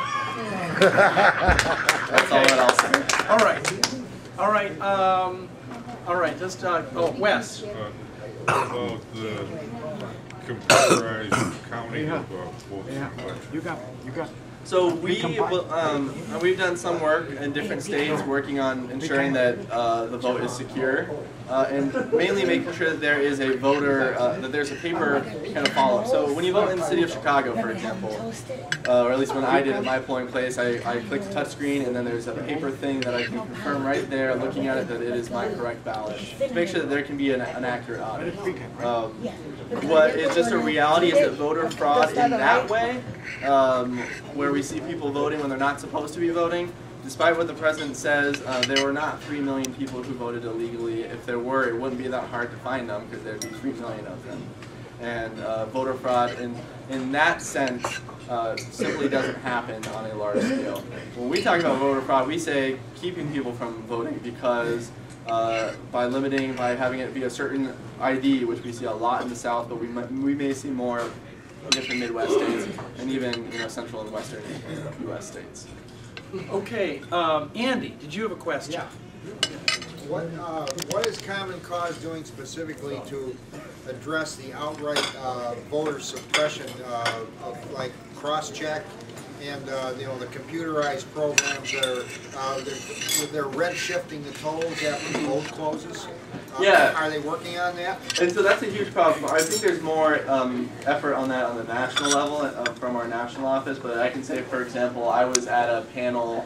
all that I'll say. All right. All right. Um, all right. Let's. Uh, oh, Wes. Uh, about the computerized counting of uh, votes. You got, you got. So we, will, um, we've done some work in different states working on ensuring that uh, the vote is secure, uh, and mainly making sure that there is a voter, uh, that there's a paper kind of follow-up. So when you vote in the city of Chicago, for example, uh, or at least when I did at my polling place, I, I clicked the touchscreen and then there's a paper thing that I can confirm right there, looking at it, that it is my correct ballot, to make sure that there can be an, an accurate audit. Um, what is just a reality is that voter fraud in that way, um, where we see people voting when they're not supposed to be voting, despite what the president says, uh, there were not three million people who voted illegally. If there were, it wouldn't be that hard to find them because there'd be three million of them. And uh, voter fraud, in, in that sense, uh, simply doesn't happen on a large scale. When we talk about voter fraud, we say keeping people from voting because uh, by limiting, by having it be a certain I D, which we see a lot in the South, but we, we may see more in different Midwest states and even you know, central and western U S states. Okay, um, Andy, did you have a question? Yeah. What, uh, what is Common Cause doing specifically to address the outright uh, voter suppression uh, of like cross-check and uh, you know the computerized programs that are uh, they're, they're red shifting the totals after the vote closes? Uh, Yeah. Are they working on that? And so that's a huge problem. I think there's more um, effort on that on the national level uh, from our national office, but I can say, for example, I was at a panel.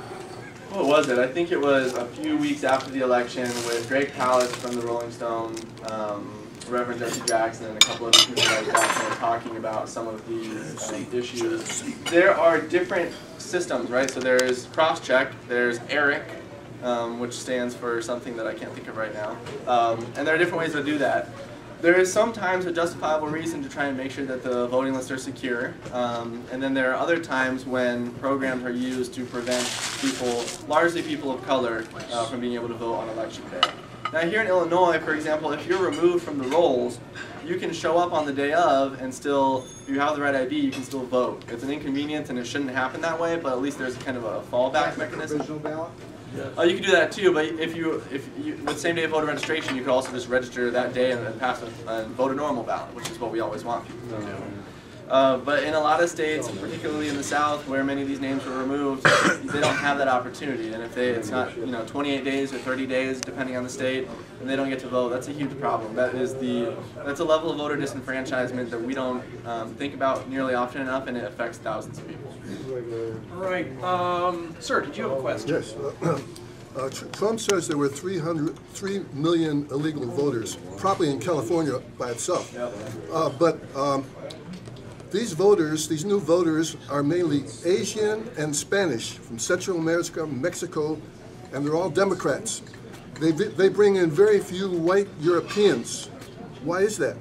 What was it? I think it was a few weeks after the election with Greg Palast from the Rolling Stone, um, Reverend Jesse Jackson, and a couple of the people like that were talking about some of these um, issues. There are different systems, right? So there's cross-check, there's ERIC, um, which stands for something that I can't think of right now, um, and there are different ways to do that. There is sometimes a justifiable reason to try and make sure that the voting lists are secure, um, and then there are other times when programs are used to prevent people, largely people of color, uh, from being able to vote on election day. Now here in Illinois, for example, if you're removed from the rolls, you can show up on the day of and still, if you have the right I D, you can still vote. It's an inconvenience and it shouldn't happen that way, but at least there's kind of a fallback mechanism. Provisional ballot? Uh, you can do that too, but if you, if you, with same day voter registration, you could also just register that day and then pass a, and vote a normal ballot, which is what we always want people to do. Uh, but in a lot of states, particularly in the South, where many of these names were removed, they don't have that opportunity. And if they, it's not, you know, twenty-eight days or thirty days, depending on the state, and they don't get to vote, that's a huge problem. That is the, that's a level of voter disenfranchisement that we don't um, think about nearly often enough, and it affects thousands of people. All right, um, sir, did you have a question? Yes. Uh, uh, Tr Trump says there were three hundred, three million illegal voters, probably in California by itself. Uh, but um, these voters, these new voters, are mainly Asian and Spanish from Central America, Mexico, and they're all Democrats. They, they bring in very few white Europeans. Why is that?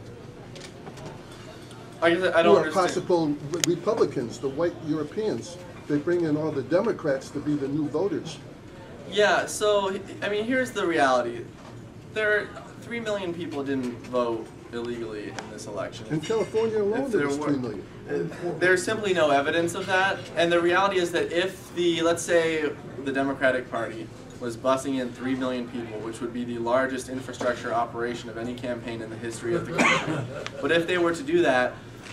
I, guess I don't Who are understand. possible Republicans, the white Europeans. They bring in all the Democrats to be the new voters. Yeah, so, I mean, here's the reality. There are three million people didn't vote illegally in this election. In California alone, If there there was were- three million. There's simply no evidence of that, and the reality is that if the, let's say, the Democratic Party was busing in three million people, which would be the largest infrastructure operation of any campaign in the history of the country, but if they were to do that,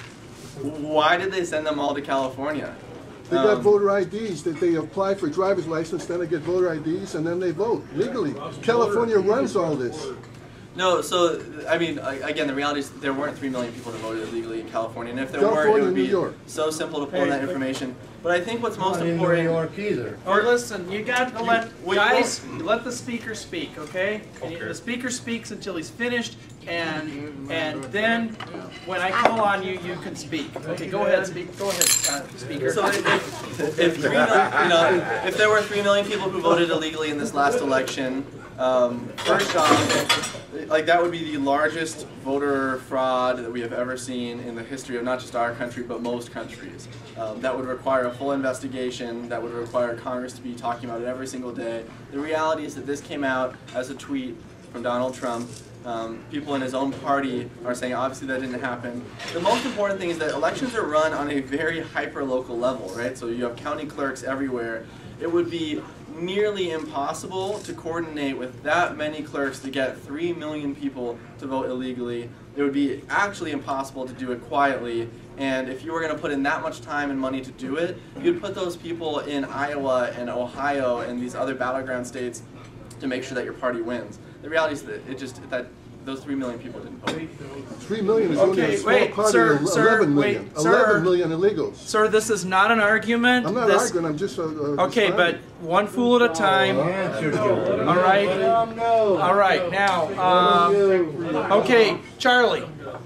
why did they send them all to California? They got Um, voter I Ds, that they apply for driver's license, then they get voter I Ds, and then they vote legally. California runs all this. No, so, I mean, a- again, the reality is there weren't three million people that voted illegally in California, and if there were, it California, would New be York. so simple to pull that information. But I think what's most Not in New important... York either. Or listen, you got to let, Wait, guys, let the speaker speak, okay? The speaker speaks until he's finished, and and then when I call on you, you can speak. Okay, go ahead, speak. Go ahead, uh, speaker. So if, if three million, you know, if there were three million people who voted illegally in this last election, um, first off, like that would be the largest voter fraud that we have ever seen in the history of not just our country but most countries. Um, that would require a full investigation. That would require Congress to be talking about it every single day. The reality is that this came out as a tweet from Donald Trump. Um, people in his own party are saying obviously that didn't happen. The most important thing is that elections are run on a very hyper-local level, right? So you have county clerks everywhere. It would be nearly impossible to coordinate with that many clerks to get three million people to vote illegally. It would be actually impossible to do it quietly. And if you were going to put in that much time and money to do it, you'd put those people in Iowa and Ohio and these other battleground states to make sure that your party wins. The reality is that it just that those three million people didn't vote. Three million is only Okay, a small wait, part sir, of sir, eleven million. wait, sir. eleven million illegals. Sir, this is not an argument. I'm not This- arguing, I'm just uh, uh, Okay, but responding. one fool at a time. All right. All right. Now, um, okay, Charlie.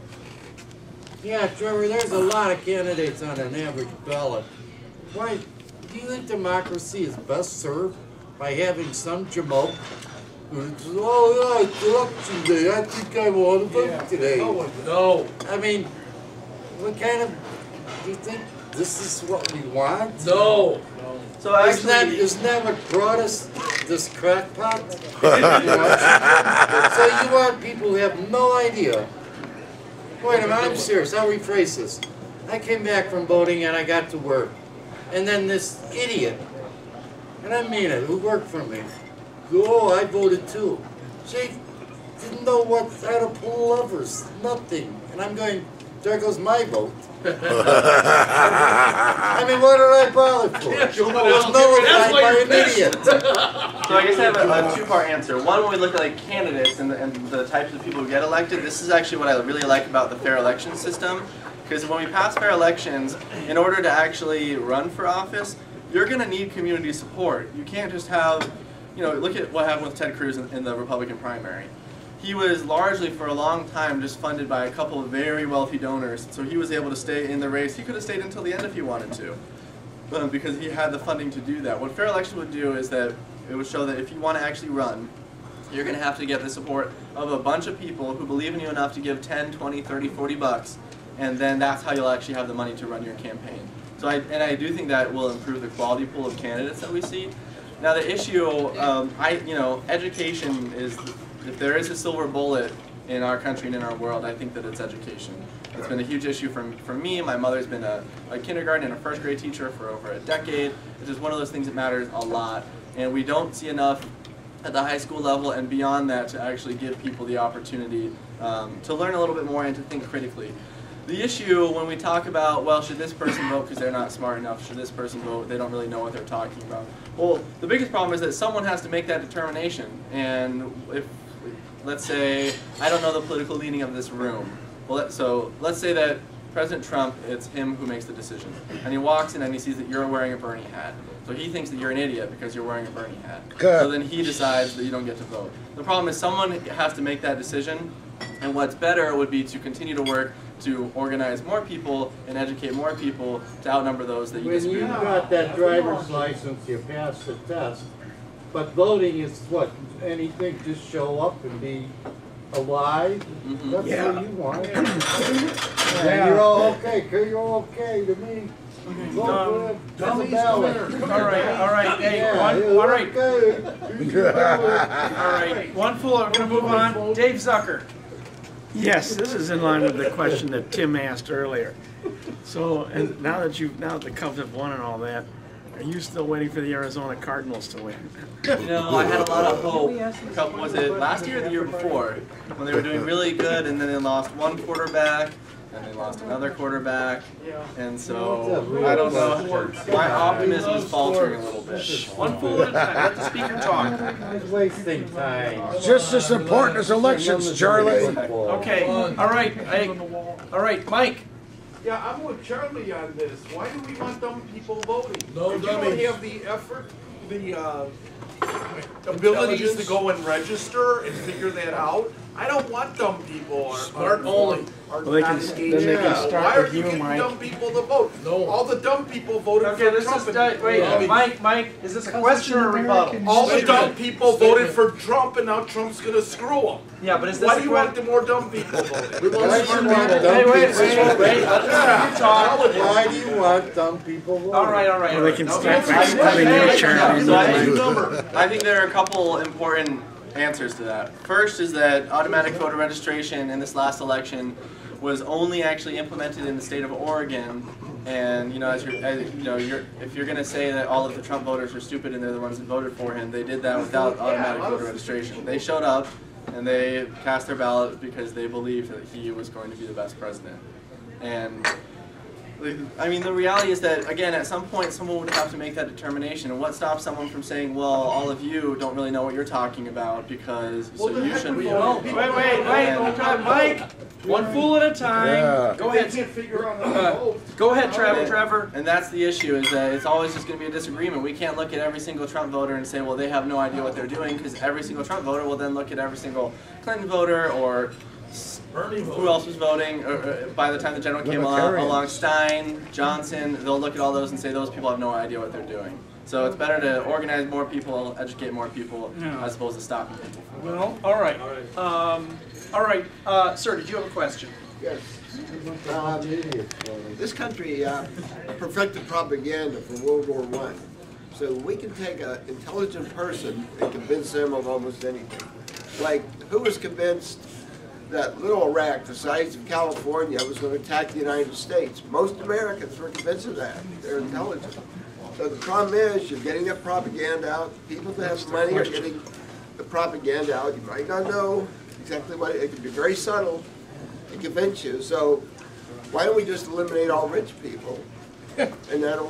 Yeah, Trevor, there's a lot of candidates on an average ballot. Why, do you think democracy is best served by having some jamoke Oh, yeah, it's election day. I think I want to vote Yeah. today. No, I mean, what kind of, do you think this is what we want? no. So Isn't that, actually, isn't that what brought us this crackpot? So you want people who have no idea. Wait a minute, I'm serious, I'll rephrase this. I came back from voting and I got to work. And then this idiot, and I mean it, who worked for me, oh, I voted too. She didn't know what, how to pull levers, nothing. And I'm going, there goes my vote. I mean, what did I bother for? I was nullified by an idiot. So I guess I have a, a two-part answer. One, when we look at like candidates and the, and the types of people who get elected, this is actually what I really like about the fair election system. Because when we pass fair elections, in order to actually run for office, you're going to need community support. You can't just have, you know, look at what happened with Ted Cruz in, in the Republican primary. He was largely, for a long time, just funded by a couple of very wealthy donors, so he was able to stay in the race. He could have stayed until the end if he wanted to, um, because he had the funding to do that. What fair election would do is that it would show that if you want to actually run, you're going to have to get the support of a bunch of people who believe in you enough to give ten, twenty, thirty, forty bucks, and then that's how you'll actually have the money to run your campaign. So I, and I do think that will improve the quality pool of candidates that we see. Now the issue, um, I, you know, education is, if there is a silver bullet in our country and in our world, I think that it's education. It's been a huge issue for, for me. My mother's been a, a kindergarten and a first grade teacher for over a decade. It's just one of those things that matters a lot. And we don't see enough at the high school level and beyond that to actually give people the opportunity um, to learn a little bit more and to think critically. The issue when we talk about, well, should this person vote because they're not smart enough, should this person vote, they don't really know what they're talking about. Well, the biggest problem is that someone has to make that determination. And if, let's say, I don't know the political leaning of this room. Well, so let's say that President Trump, it's him who makes the decision. And he walks in and he sees that you're wearing a Bernie hat. So he thinks that you're an idiot because you're wearing a Bernie hat. Good. So then he decides that you don't get to vote. The problem is someone has to make that decision. And what's better would be to continue to work to organize more people and educate more people to outnumber those that you When disagree you with. got that driver's license, you passed the test. But voting is what? Anything, just show up and be alive? Mm-hmm. That's Yeah. what you want. Yeah, you're all okay, you're okay to me. Vote for it. That's a ballot. All right, all right, hey, Yeah, one, you're all right, okay. all right. One full, we're gonna move on. Dave Zucker. Yes, this is in line with the question that Tim asked earlier. So, and now that you've, now that the Cubs have won and all that, are you still waiting for the Arizona Cardinals to win? You know, I had a lot of hope. A couple, was it last year or the year before? When they were doing really good and then they lost one quarterback, and they lost another quarterback, and so I don't know. My optimism is faltering a little bit. One full at a time. Let the speaker talk. He's wasting time. Just as important as elections, Charlie. Okay, all right, hey, all right, Mike. Yeah, I'm with Charlie on this. Why do we want dumb people voting? No if dummies. you don't have the effort, the uh, abilities to go and register and figure that out, I don't want dumb people or Smart or, only. Or Well, they can- not then they can engaged. start Why are with you you, getting Mike. dumb people to vote? No. All the dumb people voted Okay, for this Trump. is, and- wait, Yeah. Mike, Mike, is this a question or a rebuttal? all the Statement. dumb people voted for Trump, and now Trump's gonna screw them. Yeah, but is this Why a do you question? want the more dumb people voting? We want Why do smart you want people. dumb Hey, wait, people? wait, wait, let the speaker talk. Why do you want dumb people voting? All right, all right. Well, all they right. can No, start okay, by okay, excluding okay, you, okay. Charlie. So I New think, number. I think there are a couple important answers to that. First is that automatic voter registration in this last election was only actually implemented in the state of Oregon, and you know, as you're, as, you know, you're, if you're going to say that all of the Trump voters are stupid and they're the ones that voted for him, they did that without automatic voter registration. They showed up and they cast their ballot because they believed that he was going to be the best president. And I mean, the reality is that, again, at some point someone would have to make that determination. And what stops someone from saying, well, all of you don't really know what you're talking about because, so Well, you then shouldn't be heck voting. with Wait, wait, wait, hold on, Mike. One fool at a time. Yeah. Go They ahead. can't figure out how to Uh, vote. Go ahead, Trevor. And- Trevor. And that's the issue, is that it's always just going to be a disagreement. We can't look at every single Trump voter and say, well, they have no idea what they're doing, because every single Trump voter will then look at every single Clinton voter or Bernie vote. who else was voting, or, or by the time the general came along, Libertarians. along, Stein, Johnson, they'll look at all those and say those people have no idea what they're doing. So it's better to organize more people, educate more people, Yeah. as opposed to stopping people. Well, all right. Um, all right, uh, sir, did you have a question? Yes. Um, this country uh, perfected propaganda for World War One, so we can take an intelligent person and convince them of almost anything. Like, who was convinced that little Iraq, the size of California, was going to attack the United States? Most Americans were convinced of that. They're intelligent. So the problem is, you're getting that propaganda out. People that have money are getting the propaganda out. You might not know exactly what it, it can be very subtle to convince you. So why don't we just eliminate all rich people, and that'll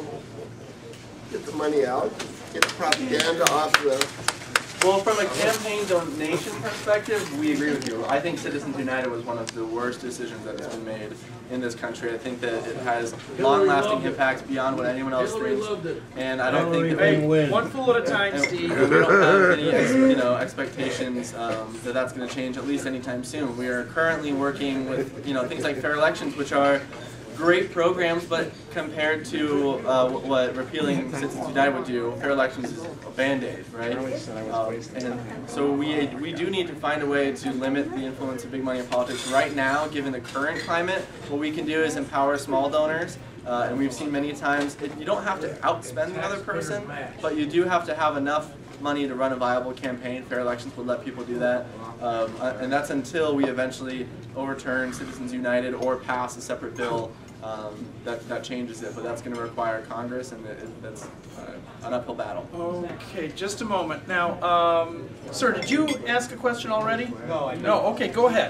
get the money out, get the propaganda off the. Well, from a campaign donation perspective, we agree with you. I think Citizens United was one of the worst decisions that has been made in this country. I think that it has long-lasting impacts beyond what anyone else thinks, and I don't think that we, Hey, one fool at a time, Steve. we don't have any ex, you know, expectations um, that that's going to change at least anytime soon. We are currently working with you know things like fair elections, which are great programs, but compared to uh, what repealing Citizens United would do, fair elections is a band-aid, right? Um, and so we we do need to find a way to limit the influence of big money in politics. Right now, given the current climate, what we can do is empower small donors. Uh, and we've seen many times, it, you don't have to outspend the other person, but you do have to have enough money to run a viable campaign. Fair elections would let people do that. Um, and that's until we eventually overturn Citizens United or pass a separate bill Um, that, that changes it, but that's going to require Congress, and it, it, that's uh, an uphill battle. Okay, just a moment. Now, um, sir, did you ask a question already? No, I didn't. No, okay, go ahead.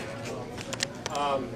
Um,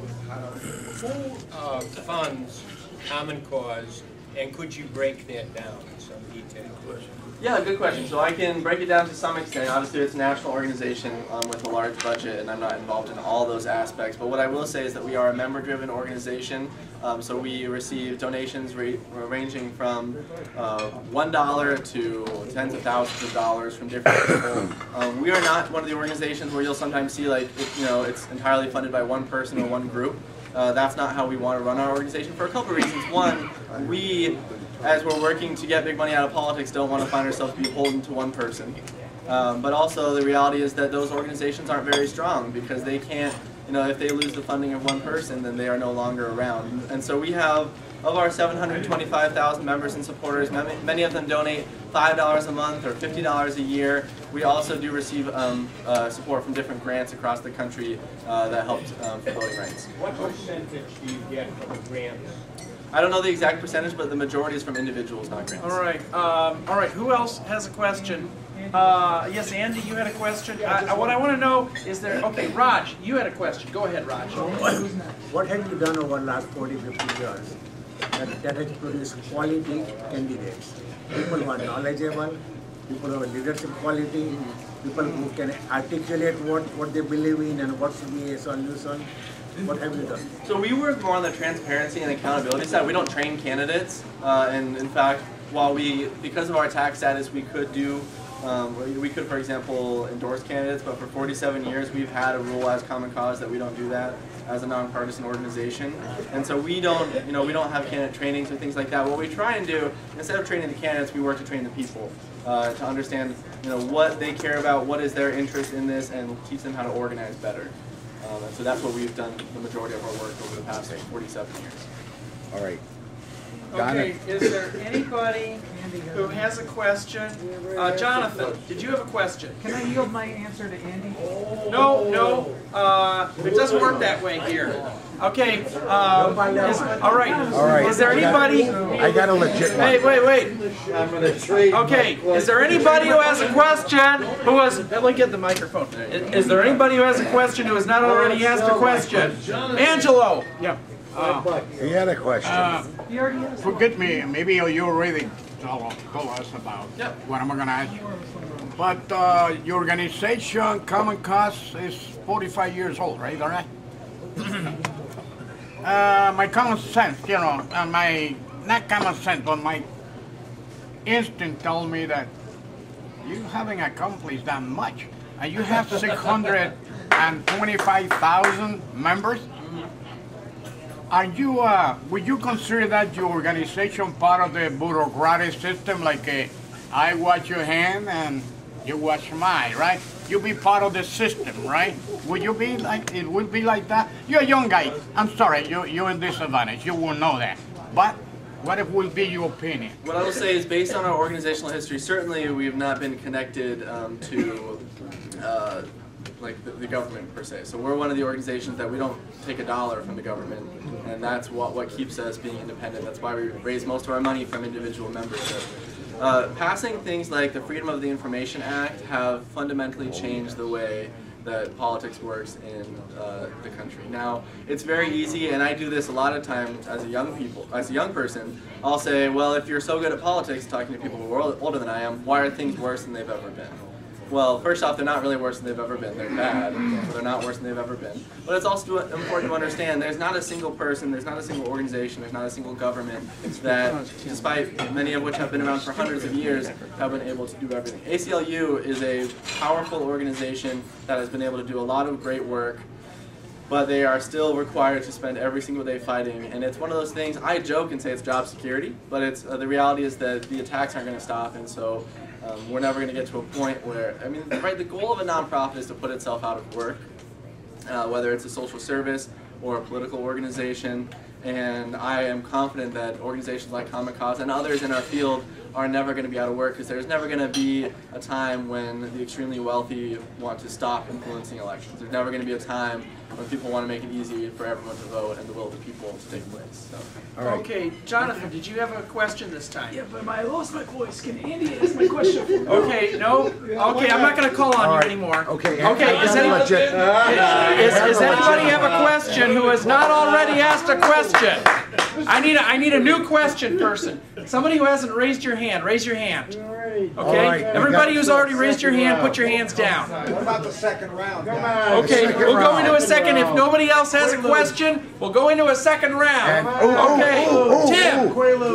who uh, funds Common Cause, and could you break that down in some detail? Yeah, good question. So I can break it down to some extent. Obviously, it's a national organization um, with a large budget, and I'm not involved in all those aspects. But what I will say is that we are a member-driven organization. Um, so we receive donations ra ranging from uh, one dollar to tens of thousands of dollars from different people. Um, we are not one of the organizations where you'll sometimes see like it, you know it's entirely funded by one person or one group. Uh, that's not how we want to run our organization for a couple of reasons. One, we, as we're working to get big money out of politics, don't want to find ourselves beholden to one person. Um, but also the reality is that those organizations aren't very strong because they can't, you know, if they lose the funding of one person, then they are no longer around. And so we have, of our seven hundred twenty-five thousand members and supporters, many, many of them donate five dollars a month or fifty dollars a year. We also do receive um, uh, support from different grants across the country uh, that help um, for voting rights. What percentage do you get from grants? I don't know the exact percentage, but the majority is from individuals, not grants. All right, um, all right, who else has a question? Uh, yes, Andy, you had a question. Uh, what I want to know is there, okay, Raj, you had a question. Go ahead, Raj. What have you done over the last forty, fifty years that, that has produced quality candidates? People who are knowledgeable, people who have leadership quality, people who can articulate what, what they believe in and what should be a solution. What have you done? So we work more on the transparency and accountability side. We don't train candidates, uh, and in fact, while we, because of our tax status, we could do, um, we could, for example, endorse candidates, but for forty-seven years we've had a rule as Common Cause that we don't do that as a nonpartisan organization. And so we don't, you know, we don't have candidate trainings or things like that. What we try and do, instead of training the candidates, we work to train the people uh, to understand, you know, what they care about, what is their interest in this, and teach them how to organize better. Um, and so that's what we've done the majority of our work over the past like forty-seven years. All right. Okay, is there anybody who has a question? Uh, Jonathan, did you have a question? Can I yield my answer to Andy? No, no, uh, it doesn't work that way here. Okay, um, is, all right. All right. Is there anybody? I got a legit one. Hey, wait, wait. I'm going to trade. Okay, is there anybody who has a question who has, let me get the microphone. Is, is there anybody who has a question who has not already asked a question? Angelo. Yeah. Uh, he had a question. Uh, forget me, maybe you already told, told us about yep. what I'm going to ask you. But uh, your organization, Common Cause, is forty-five years old, right? All right. uh, my common sense, you know, uh, my, not common sense, but my instinct tells me that you haven't accomplished that much. And you have six hundred twenty-five thousand members. Are you, uh, would you consider that your organization part of the bureaucratic system, like a I wash your hand and you wash mine, right? You be part of the system, right? Would you be like, it would be like that? You're a young guy. I'm sorry, you, you're in disadvantage. You won't know that. But what if will be your opinion? What I will say is, based on our organizational history, certainly we have not been connected um, to uh, like the, the government per se. So we're one of the organizations that we don't take a dollar from the government, and that's what, what keeps us being independent. That's why we raise most of our money from individual membership. Uh, passing things like the Freedom of the Information Act have fundamentally changed the way that politics works in uh, the country. Now, it's very easy, and I do this a lot of times as a young people, as a young person. I'll say, well, if you're so good at politics, talking to people who are older than I am, why are things worse than they've ever been? Well, first off, they're not really worse than they've ever been. They're bad, so they're not worse than they've ever been. But it's also important to understand there's not a single person, there's not a single organization, there's not a single government that, despite many of which have been around for hundreds of years, have been able to do everything. A C L U is a powerful organization that has been able to do a lot of great work, but they are still required to spend every single day fighting. And it's one of those things, I joke and say it's job security, but it's uh, the reality is that the attacks aren't going to stop, and so Um, we're never going to get to a point where, I mean, right, the goal of a nonprofit is to put itself out of work, uh, whether it's a social service or a political organization, and I am confident that organizations like Common Cause and others in our field are never going to be out of work, because there's never going to be a time when the extremely wealthy want to stop influencing elections. There's never going to be a time when people want to make it easy for everyone to vote and the will of the people to take place. So. All right. Okay, Jonathan, did you have a question this time? Yeah, but I lost my voice. Can Andy ask my question? Okay, no. Okay, I'm not going to call on All you right. anymore. Okay. Okay. Does, any, legit. is, does anybody have a question who has not already asked a question? I need a, I need a new question person. Somebody who hasn't raised your hand, raise your hand. Okay? All right. Everybody who's already raised your hand, put your hands down. What about the second round? Okay, we'll go into a second. If nobody else has a question, we'll go into a second round. Okay, Tim.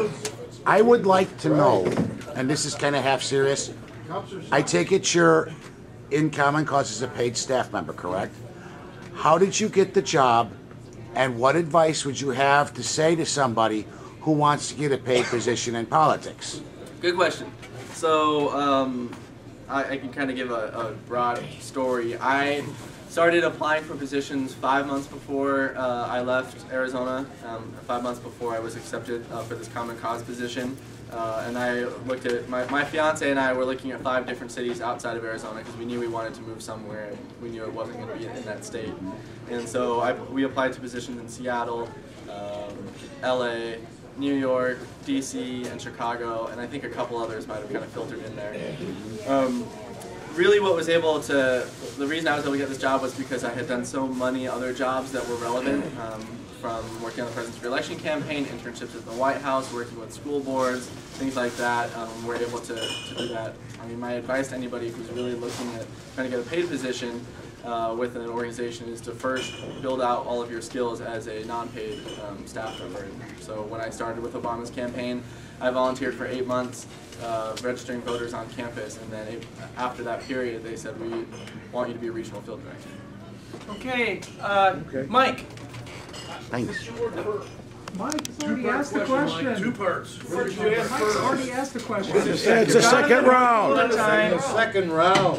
I would like to know, and this is kind of half serious, I take it you're in Common Cause as a paid staff member, correct? How did you get the job, and what advice would you have to say to somebody who wants to get a paid position in politics? Good question. So um, I, I can kind of give a, a broad story. I started applying for positions five months before uh, I left Arizona, um, five months before I was accepted uh, for this Common Cause position. Uh, and I looked at, my, my fiance and I were looking at five different cities outside of Arizona because we knew we wanted to move somewhere, and we knew it wasn't going to be in, in that state. And so I, we applied to positions in Seattle, um, L A, New York, D C, and Chicago, and I think a couple others might have kind of filtered in there. Um, really what was able to, the reason I was able to get this job was because I had done so many other jobs that were relevant, um, from working on the president's re-election campaign, internships at the White House, working with school boards, things like that. Um, we're able to, to do that. I mean, my advice to anybody who's really looking at trying to get a paid position Uh, with an organization is to first build out all of your skills as a non-paid um, staff member. So when I started with Obama's campaign, I volunteered for eight months uh, registering voters on campus, and then it, after that period they said, we want you to be a regional field director. Okay, uh, Okay. Mike. Thanks. Mike already asked the question. Two parts. Mike's already asked the question. It's a second round. The second round.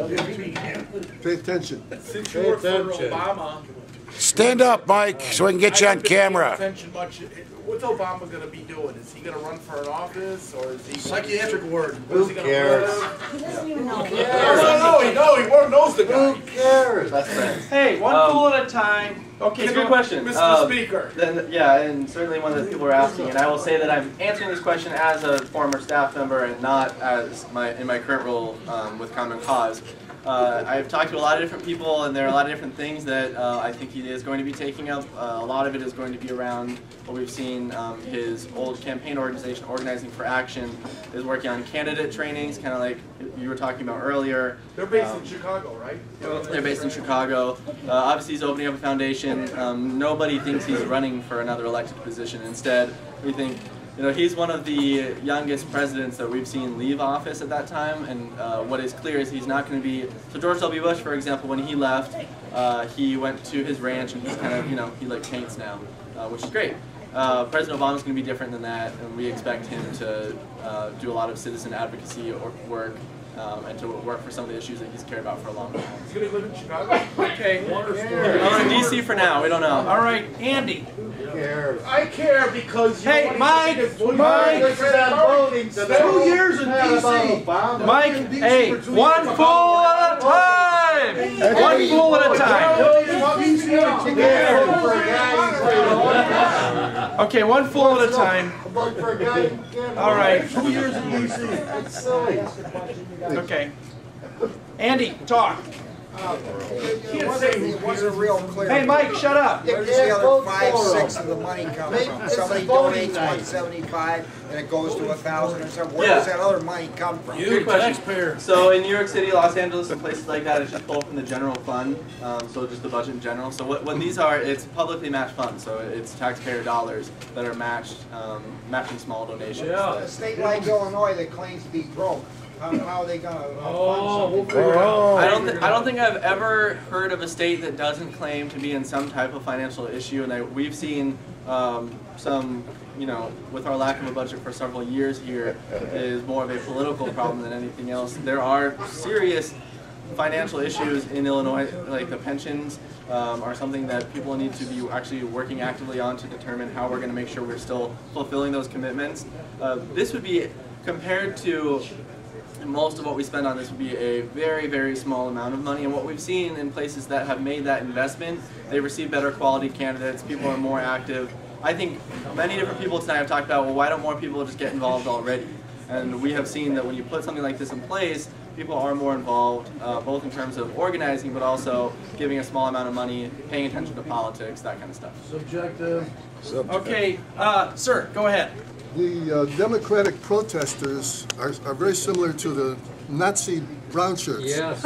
Pay attention. Since you work for Obama, Stand up, Mike, so we can get you I on haven't been paying camera. attention much. What's Obama going to be doing? Is he going to run for an office, or is he Psychiatric ward. Where is he going to cares? live? Who doesn't even know? No, no, he no, he won't knows the guy. Who cares? That's right. Hey, one Um, fool at a time. Okay, It's a go. good question. Mister Um, Speaker. Then, yeah, and certainly one that people are asking, and I will say that I'm answering this question as a former staff member and not as my in my current role um, with Common Cause. Uh, I've talked to a lot of different people, and there are a lot of different things that uh, I think he is going to be taking up. Uh, a lot of it is going to be around what we've seen. Um, his old campaign organization, Organizing for Action, is working on candidate trainings, kind of like you were talking about earlier. They're based Um, in Chicago, right? They're based in Chicago. Uh, obviously, he's opening up a foundation. Um, nobody thinks he's running for another elected position. Instead, we think, you know, he's one of the youngest presidents that we've seen leave office at that time. And uh, what is clear is he's not going to be. So George W. Bush, for example, when he left, uh, he went to his ranch and he's kind of, you know, he like paints now, uh, which is great. Uh, President Obama is going to be different than that, and we expect him to uh, do a lot of citizen advocacy or work um, and to work for some of the issues that he's cared about for a long time. He's going to live in Chicago? Okay. Oh, in D C for now, we don't know. All right, Andy. Cares. I care because you Hey, know Mike, Mike, two years in D C. Mike, hey, one fool at a time. One fool at a time. Okay, one fool at a time. All right. Two years in D C. That's silly. Okay. Andy, talk. Uh, it wasn't, it wasn't real clear. Hey, Mike, shut up. Where does the other five, six of the money come from? Somebody donates one seventy-five and it goes to a thousand or something. Where Yeah. does that other money come from? Good question. So in New York City, Los Angeles, and places like that, it's just pulled from the general fund. Um, so just the budget in general. So what, what these are, it's publicly matched funds. So it's taxpayer dollars that are matched, um, matching small donations. Yeah. A state like Illinois that claims to be broke. How, how are they going to Oh, we'll fund figure it out. I don't. Th I don't think I've ever heard of a state that doesn't claim to be in some type of financial issue, and I, we've seen um, some. You know, with our lack of a budget for several years here, is more of a political problem than anything else. There are serious financial issues in Illinois, like the pensions um, are something that people need to be actually working actively on to determine how we're going to make sure we're still fulfilling those commitments. Uh, this would be compared to. Most of what we spend on this would be a very, very small amount of money. And what we've seen in places that have made that investment, they receive better quality candidates, people are more active. I think many different people tonight have talked about, well, why don't more people just get involved already? And we have seen that when you put something like this in place, people are more involved, uh, both in terms of organizing, but also giving a small amount of money, paying attention to politics, that kind of stuff. Subjective. Okay, uh, sir, go ahead. The uh, Democratic protesters are, are very similar to the Nazi brown shirts. Yes.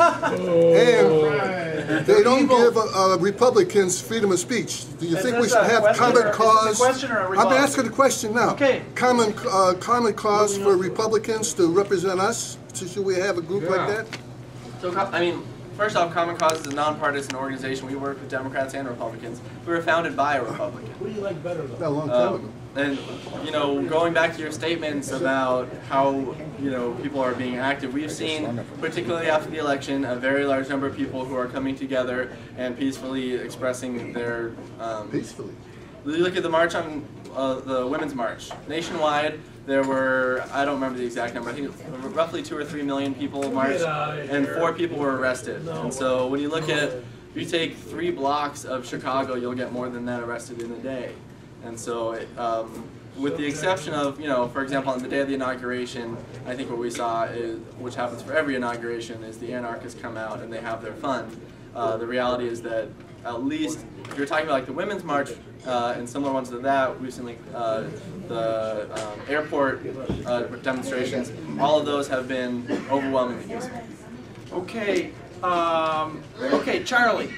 And they don't give uh, uh, Republicans freedom of speech. Do you Is think we this should a have question common or- is this a cause? question or a I'm rebuttal? asking a question now. Okay. Common, uh, common cause for Republicans to represent us? So should we have a group like Yeah. that? So, I mean, first off, Common Cause is a nonpartisan organization. We work with Democrats and Republicans. We were founded by a Republican. What do you like better, though? A long time Um, ago. and, you know, going back to your statements about how, you know, people are being active, we've seen, particularly after the election, a very large number of people who are coming together and peacefully expressing their... Um, Peacefully? You look at the march on uh, the Women's March. Nationwide, there were, I don't remember the exact number, I think roughly two or three million people marched, and four people were arrested. And so when you look at, if you take three blocks of Chicago, you'll get more than that arrested in a day. And so, it, um, with the exception of, you know, for example, on the day of the inauguration, I think what we saw, is, which happens for every inauguration, is the anarchists come out and they have their fun. Uh, the reality is that at least, if you're talking about like the Women's March uh, and similar ones to that, recently uh, the um, airport uh, demonstrations, all of those have been overwhelmingly peaceful. Okay, um, okay, Charlie.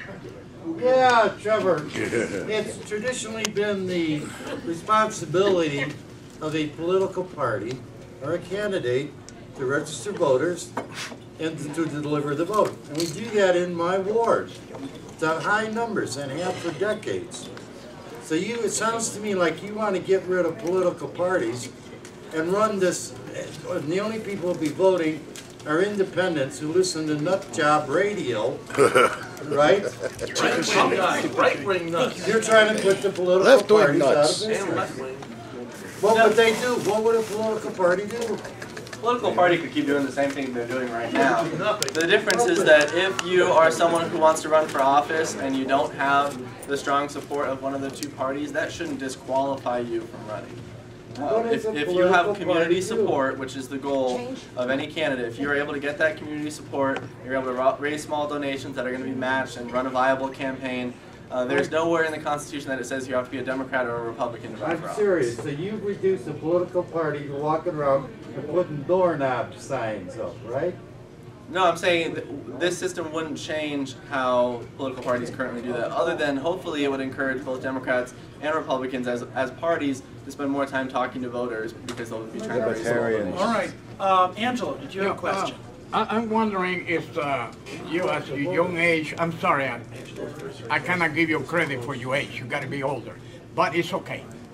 Yeah, Trevor. It's traditionally been the responsibility of a political party or a candidate to register voters and to deliver the vote. And we do that in my ward to high numbers and have for decades. So you, it sounds to me like you want to get rid of political parties and run this, and the only people who will be voting are independents who listen to nut job radio, right? Right-wing nuts. Right-wing nuts. You're trying to put the political Left-wing parties out nuts. of And business. left-wing. What would they do? What would a political party do? Political party could keep doing the same thing they're doing right now. The difference is that if you are someone who wants to run for office and you don't have the strong support of one of the two parties, that shouldn't disqualify you from running. Uh, if, if you have community support, which is the goal of any candidate, if you're able to get that community support, you're able to raise small donations that are going to be matched and run a viable campaign, uh, there's nowhere in the Constitution that it says you have to be a Democrat or a Republican to run for I'm office. serious. So you've reduced a political party to walking around and putting doorknob signs up, right? No, I'm saying that this system wouldn't change how political parties currently do that, other than hopefully it would encourage both Democrats and Republicans as, as parties to spend more time talking to voters because they'll be trying to raise small donations. All right, uh, Angela, did you have a question? Uh, I- I'm wondering if uh, you, at your young age, I'm sorry, I, I cannot give you credit for your age. You got to be older, but it's okay.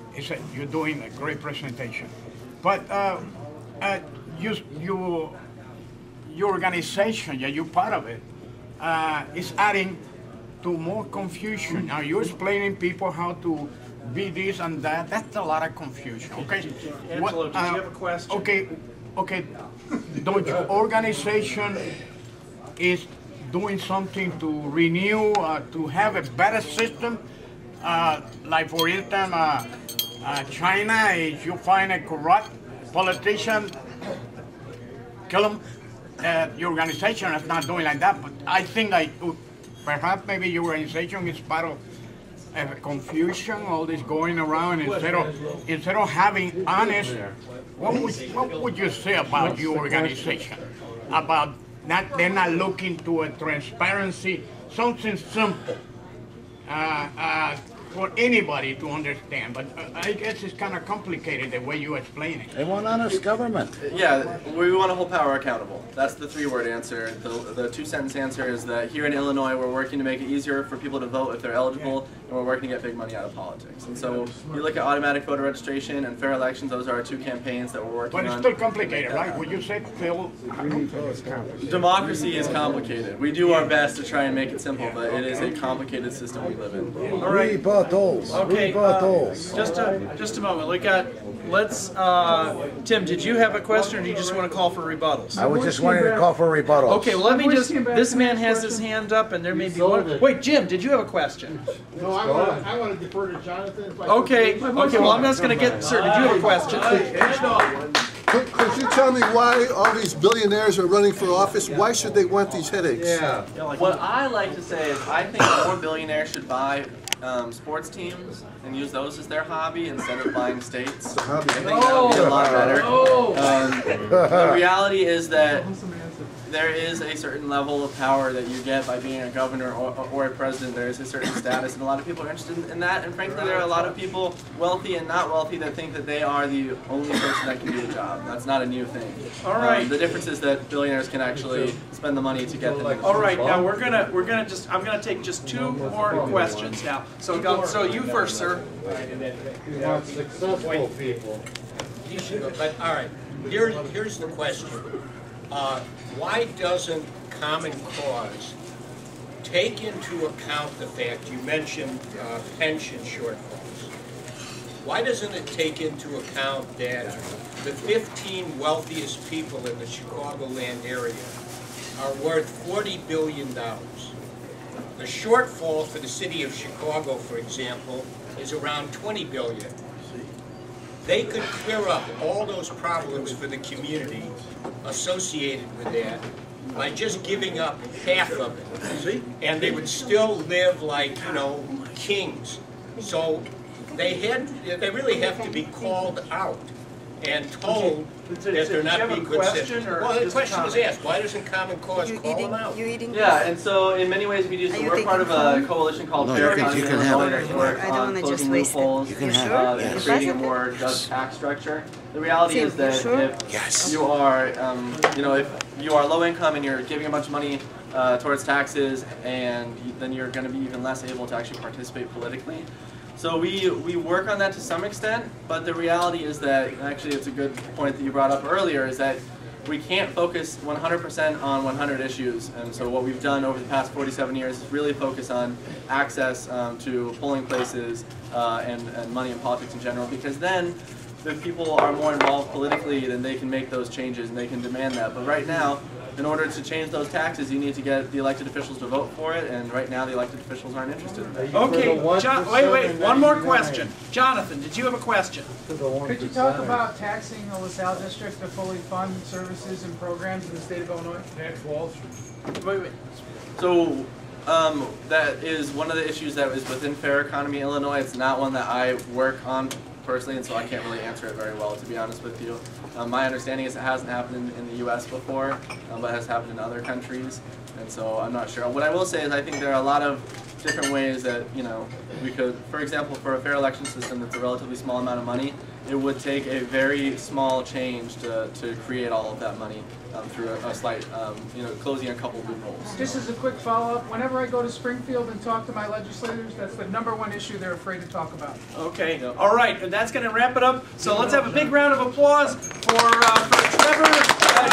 it's a, you're doing a great presentation. But uh, uh, you, you, your organization, yeah, you're part of it, uh, is adding to more confusion. Now you're explaining people how to be this and that. That's a lot of confusion. Okay. Angelo, did you have a question? Okay. Okay. Don't your organization is doing something to renew, uh, to have a better system? Uh, like for instance, uh, uh, China, if you find a corrupt politician, kill him. Uh, your organization is not doing like that, but I think like perhaps maybe your organization is part of uh, confusion, all this going around instead of instead of having honest. What would what would you say about your organization? About not they're not looking to a transparency, something simple. Uh, uh, for anybody to understand, but uh, I guess it's kind of complicated the way you explain it. They want honest government. Yeah, we want to hold power accountable. That's the three-word answer. The, the two-sentence answer is that here in Illinois, we're working to make it easier for people to vote if they're eligible, and we're working to get big money out of politics. And so you look at automatic voter registration and fair elections, those are our two campaigns that we're working on. But it's still complicated, right? Would you say, Phil? Democracy is complicated. We do our best to try and make it simple, but it is a complicated system we live in. All right. Rebuttals. Okay, Rebuttals. uh, just a just a moment. We got. Let's. Uh, Tim, did you have a question, or do you just want to call for rebuttals? I was just wanting to call for rebuttals. Okay, well, let me just. This man has his hand up, and there may be one. Wait, Jim, did you have a question? No, I want to. I want to defer to Jonathan. Okay. Okay. Well, I'm just going to get. Sir, did you have a question? Could, could you tell me why all these billionaires are running for office? Why should they want these headaches? Yeah. What I like to say is I think more billionaires should buy um, sports teams and use those as their hobby instead of buying states. I think that would be a lot better. Um, the reality is that there is a certain level of power that you get by being a governor or, or a president. There is a certain status, and a lot of people are interested in that. And frankly, there are a lot of people, wealthy and not wealthy, that think that they are the only person that can do a job. That's not a new thing. All right. Um, the difference is that billionaires can actually spend the money to get them. All right. Now we're gonna we're gonna just I'm gonna take just two more questions now. So go. So you first, sir. You want successful people. You should, but all right. Here, here's the question. Uh, why doesn't Common Cause take into account the fact, you mentioned uh, pension shortfalls, why doesn't it take into account that the fifteen wealthiest people in the Chicagoland area are worth forty billion dollars? The shortfall for the city of Chicago, for example, is around twenty billion dollars. They could clear up all those problems for the community associated with that by just giving up half of it. And they would still live like, you know, kings. So they had, they really have to be called out and told that they're not being good citizens. Well, the question was asked, why doesn't Common Cause call them out? Yeah, and so in many ways we do so. We're part of a coalition called No, Fair you can- Economy you can Illinois have it. that works I don't on wanna just closing waste it. loopholes You can uh, have it, and yes. creating a more just tax structure. The reality Tim, is that you sure? if Yes. you are, um, you know, if you are low income and you're giving a bunch of money uh, towards taxes, and you, then you're going to be even less able to actually participate politically. So we, we work on that to some extent, but the reality is that, actually it's a good point that you brought up earlier, is that we can't focus one hundred percent on one hundred issues. And so what we've done over the past forty-seven years is really focus on access um, to polling places uh, and, and money in politics in general, because then if people are more involved politically, then they can make those changes and they can demand that. But right now, in order to change those taxes, you need to get the elected officials to vote for it, and right now the elected officials aren't interested in that. Okay, John, wait, wait, one more question. Jonathan, did you have a question? Could you talk about taxing the LaSalle district to fully fund services and programs in the state of Illinois? Tax Wall Street. Wait, wait. So um, that is one of the issues that is within Fair Economy Illinois. It's not one that I work on personally, and so I can't really answer it very well, to be honest with you. Um, my understanding is it hasn't happened in, in the U S before, um, but has happened in other countries, and so I'm not sure. What I will say is I think there are a lot of different ways that, you know, we could, for example, for a fair election system that's a relatively small amount of money, it would take a very small change to, to create all of that money um, through a, a slight, um, you know, closing a couple loopholes. Just as a quick follow-up, whenever I go to Springfield and talk to my legislators, that's the number one issue they're afraid to talk about. Okay, all right, and that's going to wrap it up. So let's have a big round of applause for, uh, for Trevor uh,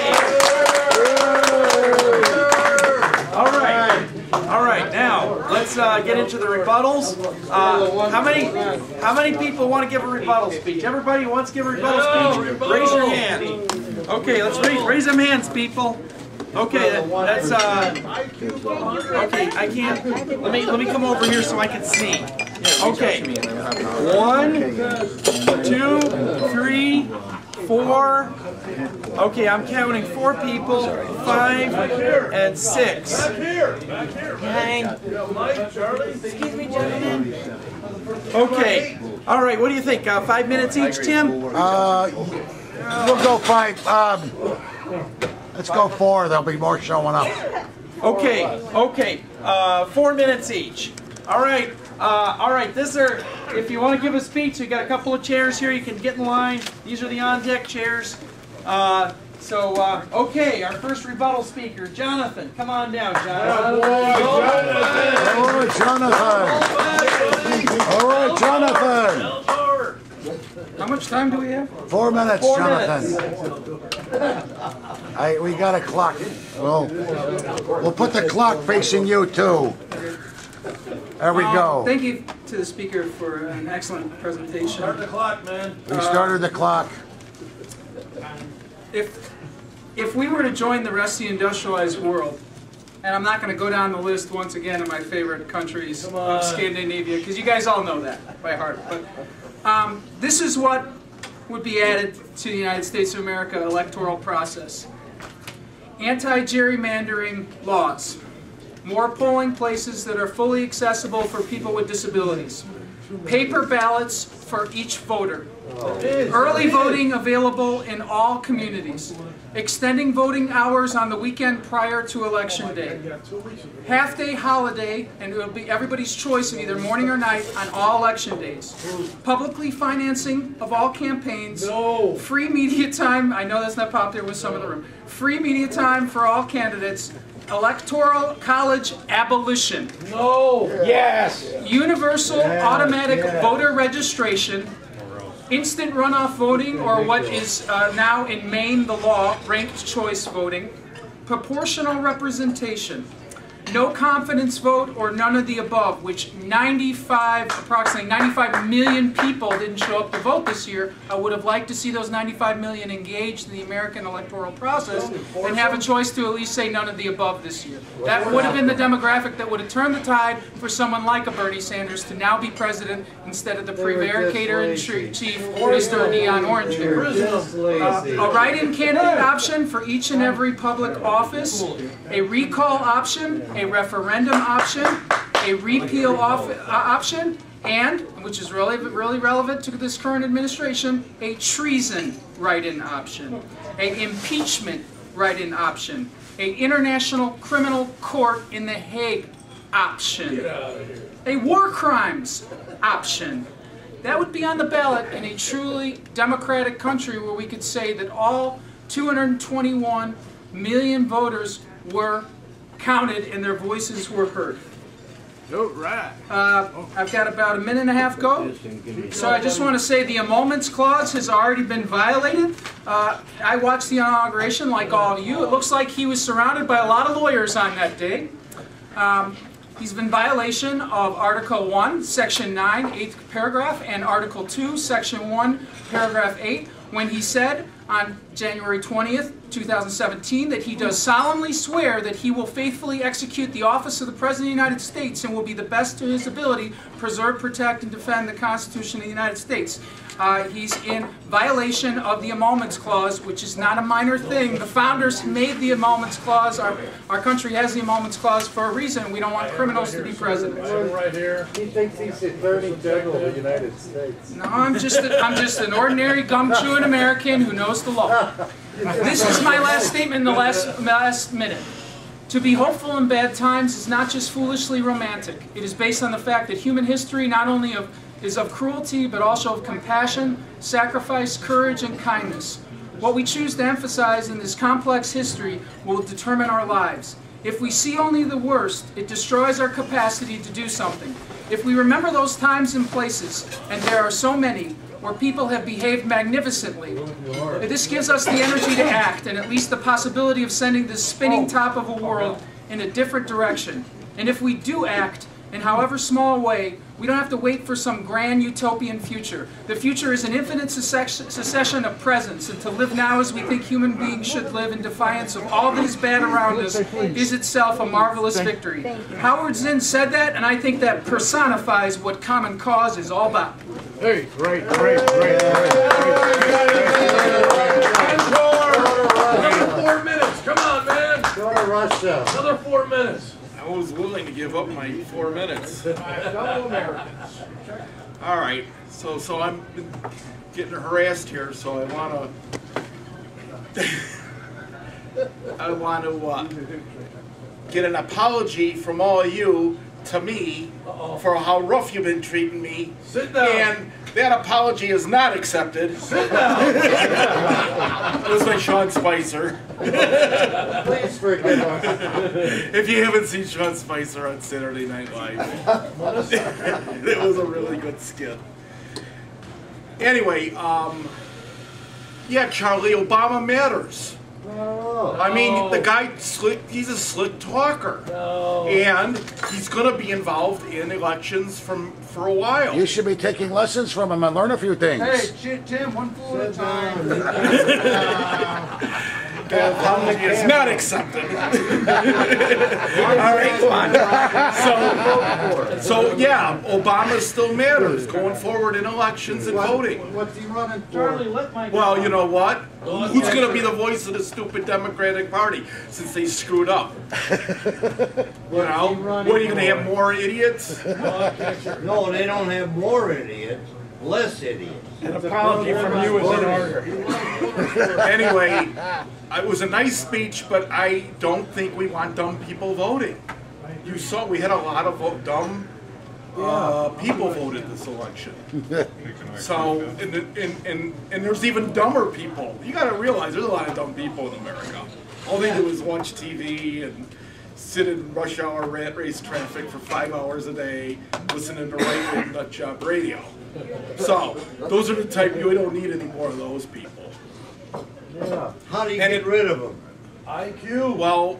Gervais. All right, all right. Now let's uh, get into the rebuttals. Uh, how many, how many people want to give a rebuttal speech? Everybody wants to give a rebuttal speech. Raise your hand. Okay, let's raise raise them hands, people. Okay, that, that's uh. Okay, I can't. Let me let me come over here so I can see. Okay, one, two, three, four. Okay, I'm counting four people, five, and six. Nine. Excuse me, gentlemen. Okay. All right. What do you think? Uh, five minutes each, Tim? Uh, we'll go five. Um, let's go four. There'll be more showing up. Okay. Okay. Uh, four minutes each. All right. Uh, all right. This are. If you want to give a speech, you got a couple of chairs here. You can get in line. These are the on-deck chairs. Uh, so, uh, okay, our first rebuttal speaker, Jonathan. Come on down, Jonathan. All right, Jonathan. All right, Jonathan. How much time do we have? Four minutes, Four Jonathan. minutes. I, we got a clock. We'll, we'll put the clock facing you, too. There we go. Um, thank you to the speaker for an excellent presentation. Start the clock, man. We started the clock. If, if we were to join the rest of the industrialized world, and I'm not going to go down the list once again of my favorite countries of Scandinavia, because you guys all know that by heart, but um, this is what would be added to the United States of America electoral process. Anti-gerrymandering laws, more polling places that are fully accessible for people with disabilities, paper ballots for each voter, early voting available in all communities, extending voting hours on the weekend prior to election day, half-day holiday, and it will be everybody's choice of either morning or night on all election days, publicly financing of all campaigns, free media time, I know that's not popular with some in the room, free media time for all candidates, electoral college abolition. No. Yes. Universal automatic voter registration, instant runoff voting, or what is uh, now in Maine the law, ranked choice voting, proportional representation, no confidence vote, or none of the above, which ninety-five, approximately ninety-five million people didn't show up to vote this year. I would have liked to see those ninety-five million engaged in the American electoral process and have a choice to at least say none of the above this year. That would have been the demographic that would have turned the tide for someone like a Bernie Sanders to now be president instead of the prevaricator-in-chief, Mister Neon Orange here. Uh, a write-in candidate option for each and every public office, a recall option, a referendum option, a repeal off, uh, option, and, which is really, really relevant to this current administration, a treason write-in option, a impeachment write-in option, a international criminal court in The Hague option, a war crimes option. That would be on the ballot in a truly democratic country where we could say that all two hundred twenty-one million voters were counted and their voices were heard. All right. Uh, I've got about a minute and a half go, so I just want to say the emoluments clause has already been violated. Uh, I watched the inauguration like all of you. It looks like he was surrounded by a lot of lawyers on that day. Um, he's been in violation of Article one, Section nine, eighth paragraph, and Article two, Section one, Paragraph eight, when he said on January twentieth, two thousand seventeen, that he does solemnly swear that he will faithfully execute the office of the President of the United States and will be the best to his ability, preserve, protect, and defend the Constitution of the United States. Uh, he's in violation of the emoluments clause, which is not a minor thing. The founders made the emoluments clause. Our, our country has the emoluments clause for a reason. We don't want criminals to be president. Right here. He thinks he's Attorney General of the United States. No, I'm just a, I'm just an ordinary gum-chewing American who knows the law. This is my last statement in the last, last minute. To be hopeful in bad times is not just foolishly romantic. It is based on the fact that human history, not only of is of cruelty, but also of compassion, sacrifice, courage, and kindness. What we choose to emphasize in this complex history will determine our lives. If we see only the worst, it destroys our capacity to do something. If we remember those times and places, and there are so many, where people have behaved magnificently, this gives us the energy to act, and at least the possibility of sending this spinning top of a world in a different direction. And if we do act, in however small way, we don't have to wait for some grand utopian future. The future is an infinite succession of presents, and to live now as we think human beings should live in defiance of all that is bad around us is itself a marvelous victory. Howard Zinn said that, and I think that personifies what Common Cause is all about. Hey, great, great, great, Another four minutes. Come on, man. Go to Russia. Another four minutes. I was willing to give up my four minutes. Fellow Americans. All right, so so I'm getting harassed here, so I want to I want to uh, get an apology from all of you to me for how rough you've been treating me. Sit down. And that apology is not accepted. Sit down. That was by Sean Spicer. Please forgive us. If you haven't seen Sean Spicer on Saturday Night Live, it was a really good skit. Anyway, um, yeah, Charlie, Obama matters. No. I mean, the guy, slick, he's a slick talker. No. And he's going to be involved in elections from for a while. You should be taking lessons from him and learn a few things. Hey, Jim, one fool at a time. That apology is not accepted. All right, come on. So, so yeah, Obama still matters going forward in elections and voting. What's he running for? Charlie, let my Well, you know what? Who's going to be the voice of the stupid Democratic Party since they screwed up? You know, what are you going to have more idiots? No, they don't have more idiots, less idiots. An apology from you is in order. Anyway, it was a nice speech, but I don't think we want dumb people voting. You saw we had a lot of vote, dumb uh, people voted this election. So, and, and, and, and there's even dumber people. You got to realize there's a lot of dumb people in America. All they do is watch T V and sit in rush hour rat race traffic for five hours a day, listening to right-wing nut job radio. So, those are the type, you don't need any more of those people. Yeah. How do you And get it- rid of them? I Q. Well,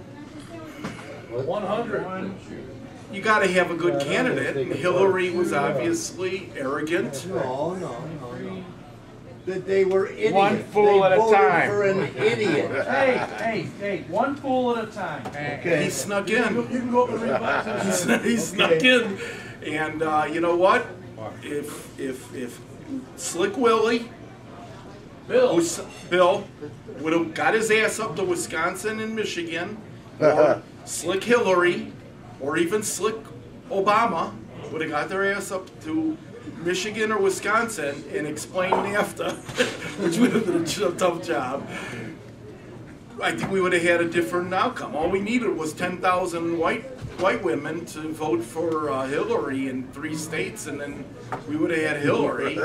one hundred. you got to have a good candidate, and Hillary was obviously arrogant. No, no, no, no. That they were idiots. One fool they at a voted time. for an idiot. Hey, hey, hey, one fool at a time. He snuck in. You can go up and read boxes. He snuck, he snuck in, and uh, you know what? If if if Slick Willie, Bill. was, Bill, would have got his ass up to Wisconsin and Michigan, or Slick Hillary, or even Slick Obama would have got their ass up to Michigan or Wisconsin and explained NAFTA, which would have been a tough job. I think we would have had a different outcome. All we needed was ten thousand white white women to vote for uh, Hillary in three states, and then we would have had Hillary.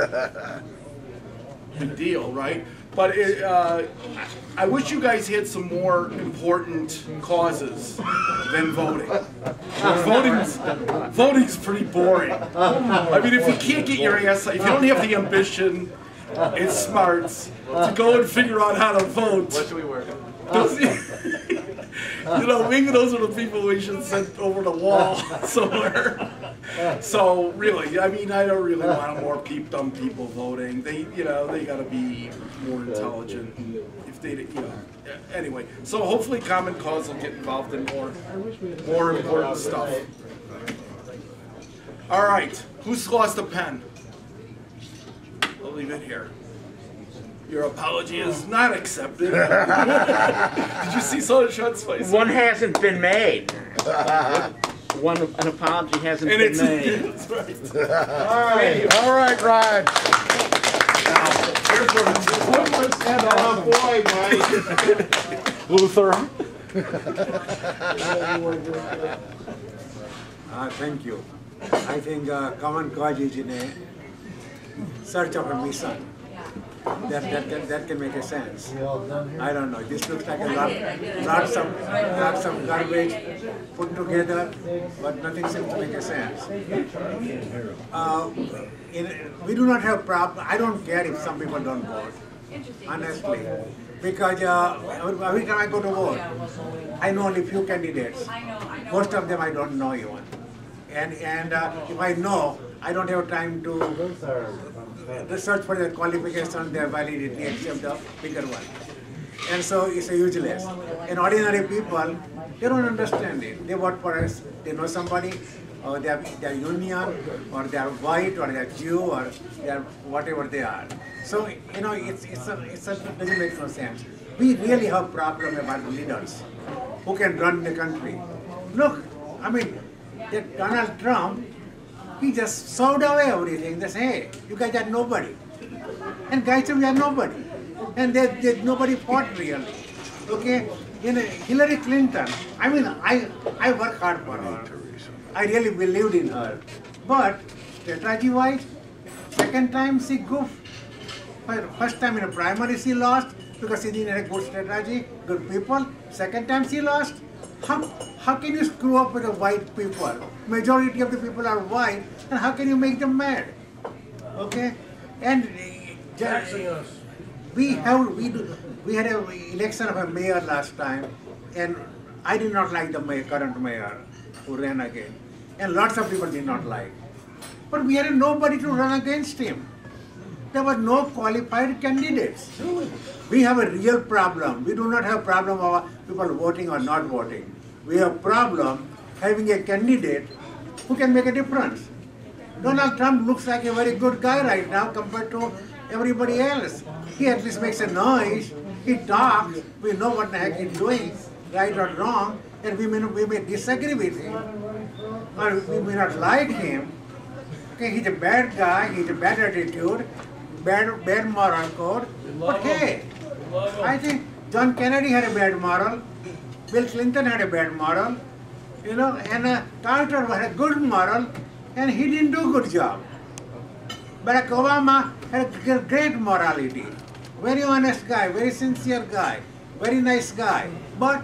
Big deal, right? But it, uh, I wish you guys had some more important causes than voting. Voting's, voting's pretty boring. I mean, if you can't get your ass, if you don't have the ambition and smarts to go and figure out how to vote, What should we work on? those, you know, maybe those are the people we should send over the wall somewhere. So really, I mean, I don't really want more peep dumb people voting. They, you know, they got to be more intelligent. And if they, you know, anyway. So hopefully, Common Cause will get involved in more, more important stuff. All right, who's lost a pen? I'll leave it here. Your apology is not accepted. Did you see Sean's face? One hasn't been made. One an apology hasn't And been it's, made. that's right. All right, all right, Ryan. Oh, boy, Mike. Luther. Uh, thank you. I think uh, Common Cause is in a search of a mission. That, that, that, that can make a sense. I don't know. This looks like a lot, lots of, lots of garbage put together, but nothing seems to make a sense. Uh, in, we do not have problem. I don't care if some people don't vote, honestly, because uh, every time I go to vote, I know only few candidates. Most of them I don't know even, and and uh, if I know, I don't have time to research for their qualification, their validity, except the bigger one. And so it's a useless. And ordinary people, they don't understand it. They vote for us. They know somebody, or they are, they are union, or they are white, or they are Jew, or they are whatever they are. So, you know, it's, it's a, it's a, it doesn't make no sense. We really have a problem about leaders who can run the country. Look, I mean, that Donald Trump, he just solved away everything. They say, hey, you guys are nobody. And guys say we are nobody. And they, they, nobody fought really. Okay? You know, Hillary Clinton, I mean, I, I work hard for her. I really believed in her. But strategy-wise, second time she goofed. First time in a primary she lost because she didn't have a good strategy, good people. Second time she lost. How, how can you screw up with the white people? Majority of the people are white, and how can you make them mad? Okay? And uh, we have we do, we had an election of a mayor last time, and I did not like the mayor, current mayor who ran again, and lots of people did not like. But we had nobody to run against him. There were no qualified candidates. We have a real problem. We do not have a problem of people voting or not voting. We have a problem having a candidate who can make a difference. Donald Trump looks like a very good guy right now compared to everybody else. He at least makes a noise. He talks. We know what the heck he's doing, right or wrong, and we may, we may disagree with him, or we may not like him. Okay, he's a bad guy. He's a bad attitude. Bad, bad moral code, but hey, I think John Kennedy had a bad moral, Bill Clinton had a bad moral, you know, and uh, Carter had a good moral, and he didn't do a good job. Barack Obama had a great morality, very honest guy, very sincere guy, very nice guy, but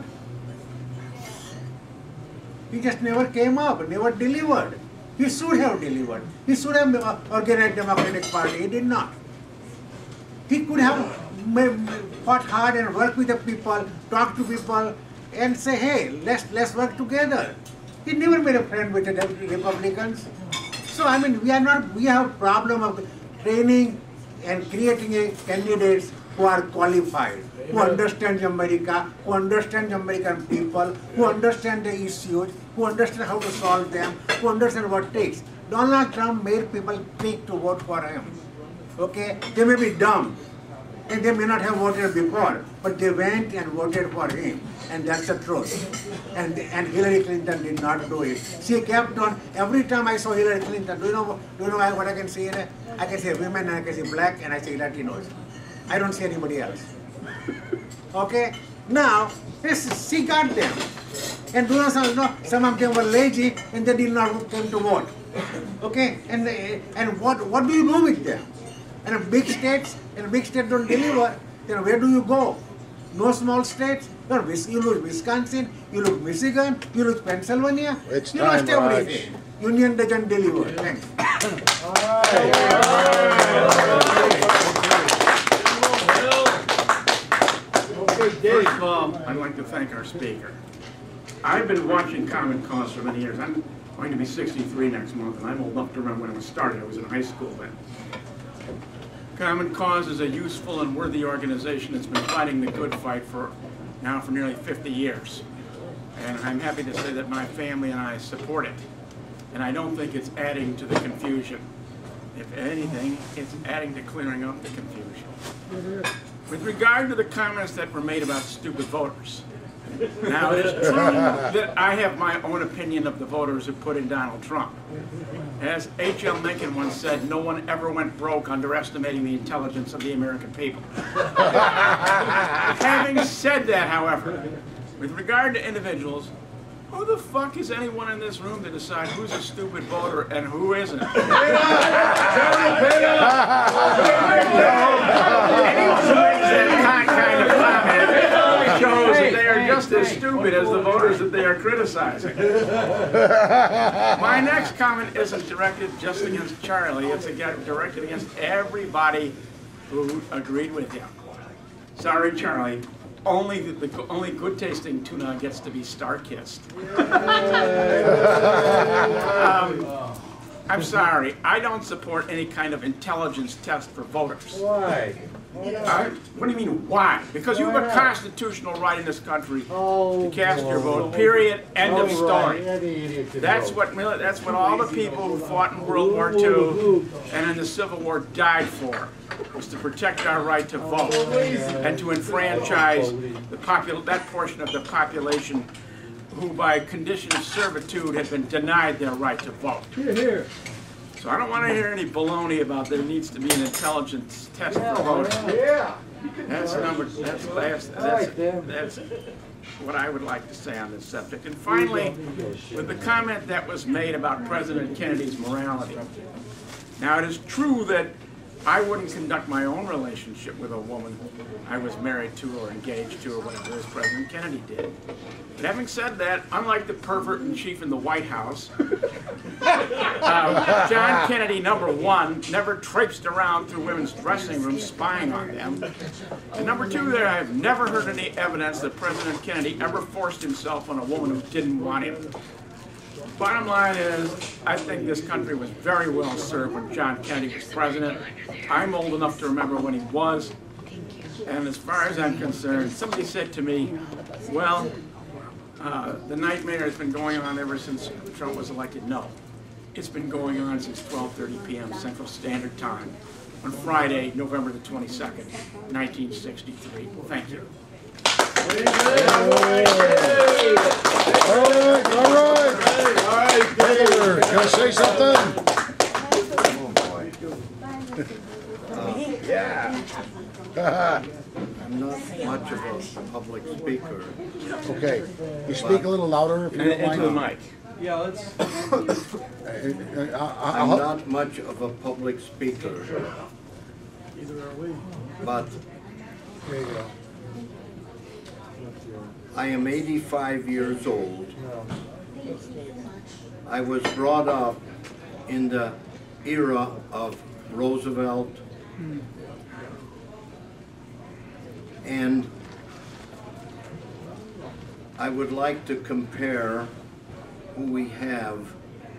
he just never came up, never delivered. He should have delivered. He should have organized Democratic Party. He did not. He could have fought hard and worked with the people, talk to people, and say, hey, let's let's work together. He never made a friend with the Republicans. So I mean, we are not. We have a problem of training and creating a candidates who are qualified, who understand America, who understand American people, who understand the issues, who understand how to solve them, who understand what it takes. Donald Trump made people think to vote for him. Okay? They may be dumb, and they may not have voted before, but they went and voted for him, and that's the truth. And, and Hillary Clinton did not do it. She kept on, every time I saw Hillary Clinton, do you know, do you know what I can see in it? I can see women, and I can see black, and I see Latinos. I don't see anybody else. Okay? Now, this, she got them. And do you know, some of them were lazy, and they did not come to vote. Okay? And, and what, what do you do with them? And big states, and big states don't deliver, then where do you go? No small states? You lose Wisconsin, you lose Michigan, you lose Pennsylvania, it's you time, lost everything. Raj. Union doesn't deliver. Thanks. All First of all, I'd like to thank our speaker. I've been watching Common Cause for many years. I'm going to be sixty-three next month, and I'm old enough to remember when it was started. I was in high school then. Common Cause is a useful and worthy organization that's been fighting the good fight for now for nearly fifty years. And I'm happy to say that my family and I support it. And I don't think it's adding to the confusion. If anything, it's adding to clearing up the confusion. With regard to the comments that were made about stupid voters, now it is true that I have my own opinion of the voters who put in Donald Trump. As H L Mencken once said, no one ever went broke underestimating the intelligence of the American people. Having said that, however, with regard to individuals Who the fuck is anyone in this room to decide who's a stupid voter and who isn't? Anyone who makes that kind of comment shows that they are just as stupid as the voters that they are criticizing. My next comment isn't directed just against Charlie. It's again directed against everybody who agreed with him. Sorry, Charlie. Only the, the only good-tasting tuna gets to be star-kissed. um, I'm sorry. I don't support any kind of intelligence test for voters. Why? Uh, what do you mean, why? Because you have a constitutional right in this country to cast your vote, period, end of story. That's what, that's what all the people who fought in World War Two and in the Civil War died for, was to protect our right to vote and to enfranchise the popul that portion of the population who, by condition of servitude, had been denied their right to vote. Here, here. So I don't want to hear any baloney about there needs to be an intelligence test for voting. Yeah. That's number. That's that's that's, that's what I would like to say on this subject. And finally, with the comment that was made about President Kennedy's morality. Now, it is true that I wouldn't conduct my own relationship with a woman I was married to or engaged to or whatever, as President Kennedy did. But having said that, unlike the pervert in chief in the White House, uh, John Kennedy, number one, never traipsed around through women's dressing rooms spying on them. And number two, there I have never heard any evidence that President Kennedy ever forced himself on a woman who didn't want him. Bottom line is, I think this country was very well served when John Kennedy was president. I'm old enough to remember when he was. And as far as I'm concerned, somebody said to me, well, uh, the nightmare has been going on ever since Trump was elected. No, it's been going on since twelve thirty p m Central Standard Time on Friday, November the twenty-second, nineteen sixty-three. Thank you. All right, all right. All right, Taylor, can I say something? Uh, yeah. I'm not much of a public speaker. Okay, you speak a little louder if you don't mind. Into the mic. Yeah, let's. I'm not much of a public speaker. Either are we. But There you go. I am eighty-five years old. I was brought up in the era of Roosevelt, and I would like to compare who we have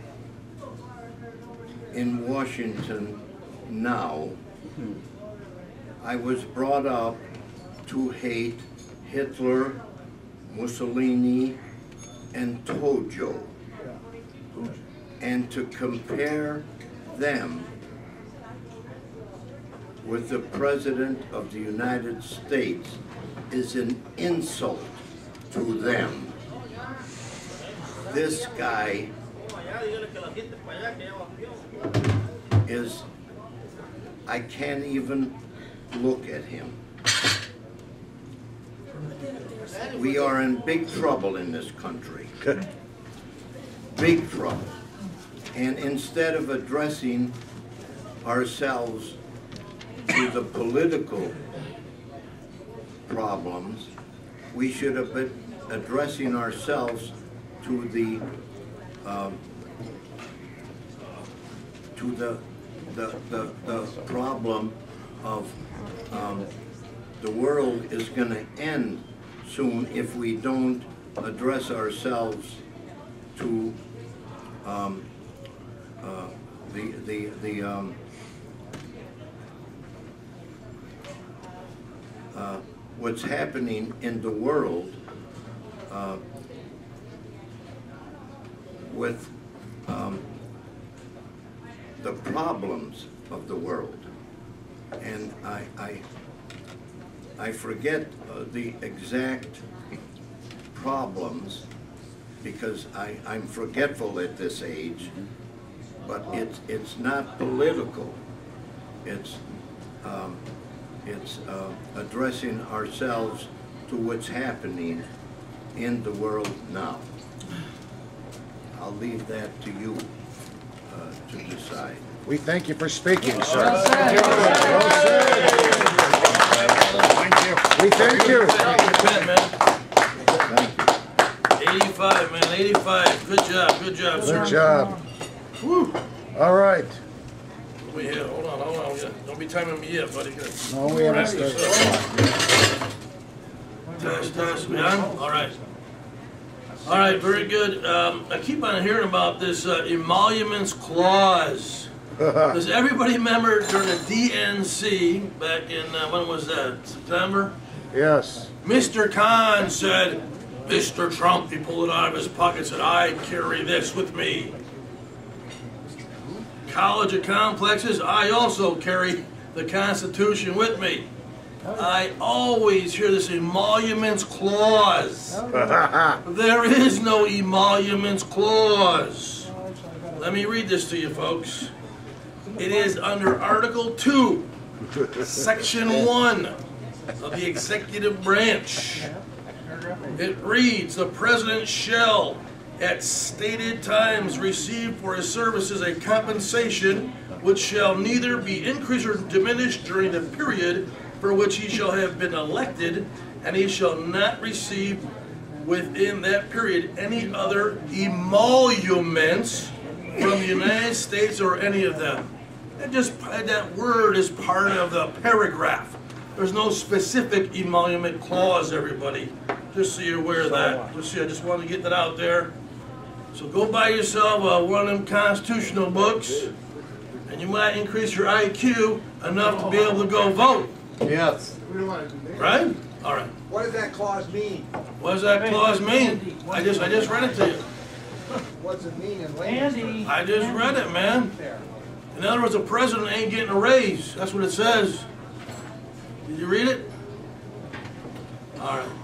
in Washington now. I was brought up to hate Hitler, Mussolini, and Tojo, and to compare them with the President of the United States is an insult to them. This guy is, I can't even look at him. We are in big trouble in this country. Big trouble. And instead of addressing ourselves to the political problems, we should have been addressing ourselves to the um, to the the, the the problem of um, the world is going to end soon if we don't address ourselves to um, uh, the the the um, uh, what's happening in the world uh, with um, the problems of the world, and I I, I forget uh, the exact problems because I, I'm forgetful at this age, but it's it's not political. It's um, it's uh, addressing ourselves to what's happening in the world now. I'll leave that to you uh, to decide. We thank you for speaking, sir. Well said. Well said. Thank you. We thank you. eighty-five, man, eighty-five. Good job, good job, sir. Good job. Woo. All right. We here. Hold on, hold on. Don't be timing me yet, buddy. Good. No, we haven't started. Test, test. We on? All right. All right, very good. Um, I keep on hearing about this uh, emoluments clause. Does everybody remember during the D N C back in, uh, when was that, September? Yes. Mister Khan said, Mister Trump, he pulled it out of his pocket and said, I carry this with me. College of Complexes, I also carry the Constitution with me. I always hear this emoluments clause. There is no emoluments clause. Let me read this to you, folks. It is under Article two, Section one of the Executive Branch. It reads, the President shall, at stated times, receive for his services a compensation which shall neither be increased or diminished during the period for which he shall have been elected, and he shall not receive within that period any other emoluments from the United States or any of them. And just that word is part of the paragraph. There's no specific emolument clause, everybody. Just so you're aware of that. Just see, I just wanted to get that out there. So go buy yourself uh, one of them constitutional books, and you might increase your I Q enough to be able to go vote. Yes. Right? All right. What does that clause mean? What does that clause mean? I just I just read it to you. What does it mean in layman's? I just read it, man. In other words, the president ain't getting a raise. That's what it says. Did you read it? All right.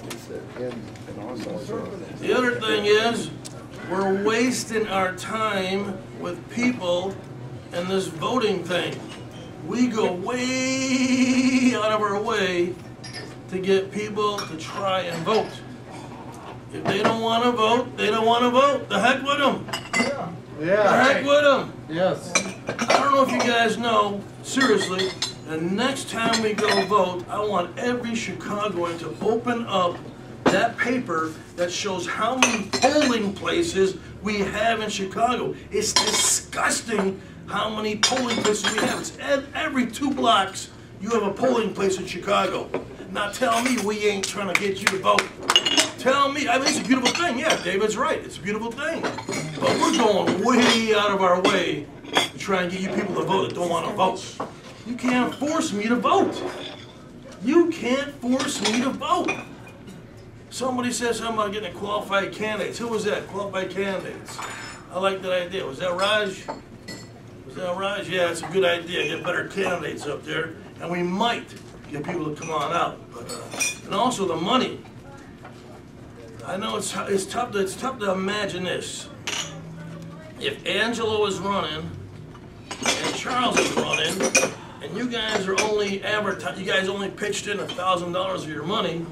The other thing is, we're wasting our time with people and this voting thing. We go way out of our way to get people to try and vote. If they don't want to vote, they don't want to vote. The heck with them. Yeah. The heck with them. Yes. I don't know if you guys know, seriously, the next time we go vote, I want every Chicagoan to open up that paper that shows how many polling places we have in Chicago. It's disgusting how many polling places we have. It's every two blocks you have a polling place in Chicago. Now tell me we ain't trying to get you to vote. Tell me, I mean, it's a beautiful thing. Yeah, David's right. It's a beautiful thing. But we're going way out of our way to try and get you people to vote that don't want to vote. You can't force me to vote. You can't force me to vote. Somebody said something about getting qualified candidates. Who was that? Qualified candidates. I like that idea. Was that Raj? Was that Raj? Yeah, it's a good idea. Get better candidates up there. And we might get people to come on out. But, uh, and also the money. I know it's, it's, tough to, it's tough to imagine this. If Angelo is running and Charles is running, and you guys are only advertising, you guys only pitched in a thousand dollars of your money,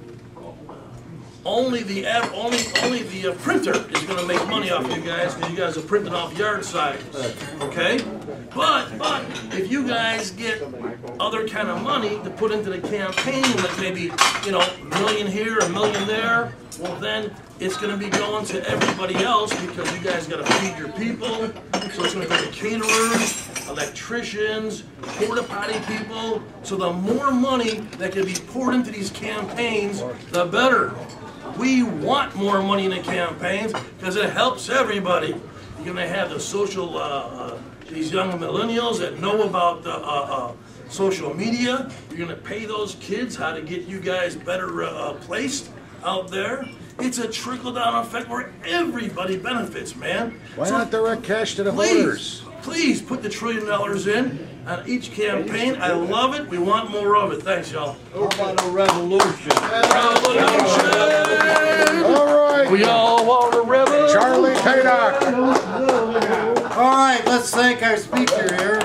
only the only only the uh, printer is going to make money off you guys because you guys are printing off yard signs, okay? But but if you guys get other kind of money to put into the campaign, like maybe you know a million here, a million there, well then it's going to be going to everybody else because you guys got to feed your people. So it's going to go to caterers, electricians, porta potty people. So the more money that can be poured into these campaigns, the better. We want more money in the campaigns because it helps everybody. You're going to have the social, uh, uh, these young millennials that know about the, uh, uh, social media. You're going to pay those kids how to get you guys better uh, placed out there. It's a trickle-down effect where everybody benefits, man. Why So not direct cash to the please, voters? Please put the trillion dollars in on each campaign. I love it. We want more of it. Thanks, y'all. How about a revolution? Revolution! All right. We all want a revolution. Charlie Paydock. All right, let's thank our speaker here.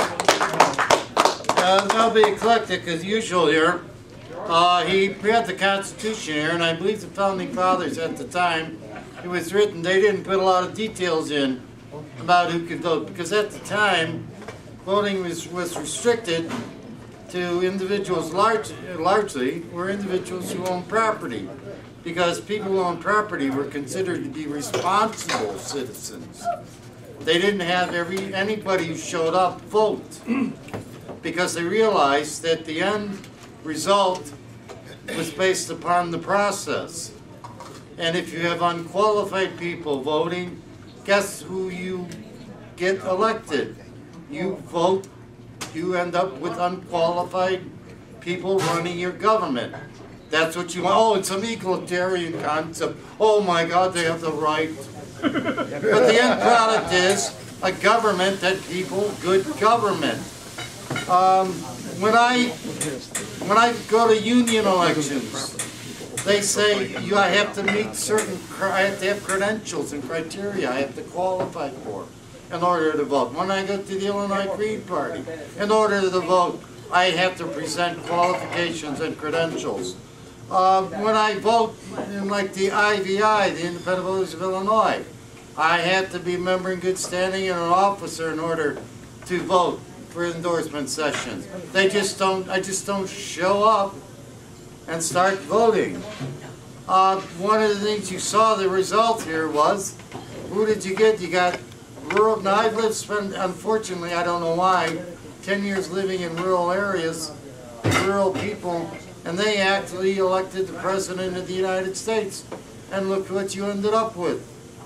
Uh, I'll be eclectic as usual here. Uh, he read the Constitution here, and I believe the Founding Fathers at the time it was written, they didn't put a lot of details in about who could vote, because at the time, voting was, was restricted to individuals, large, largely, were individuals who own property, because people who own property were considered to be responsible citizens. They didn't have every anybody who showed up vote, because they realized that the end result was based upon the process. And if you have unqualified people voting, guess who you get elected? You vote, you end up with unqualified people running your government. That's what you want. Oh, it's an egalitarian concept. Oh my God, they have the right. But the end product is a government that people, good government. Um, when I when I go to union elections, they say you I have to meet certain, I have to have credentials and criteria I have to qualify for in order to vote. When I go to the Illinois Green Party, in order to vote, I have to present qualifications and credentials. Uh, when I vote in like the I V I, the Independent Voters of Illinois, I have to be a member in good standing and an officer in order to vote for endorsement sessions. They just don't, I just don't show up and start voting. Uh, one of the things you saw, the result here was, who did you get? You got rural, now I've lived, spent, unfortunately, I don't know why, ten years living in rural areas, rural people, and they actually elected the President of the United States. And look what you ended up with.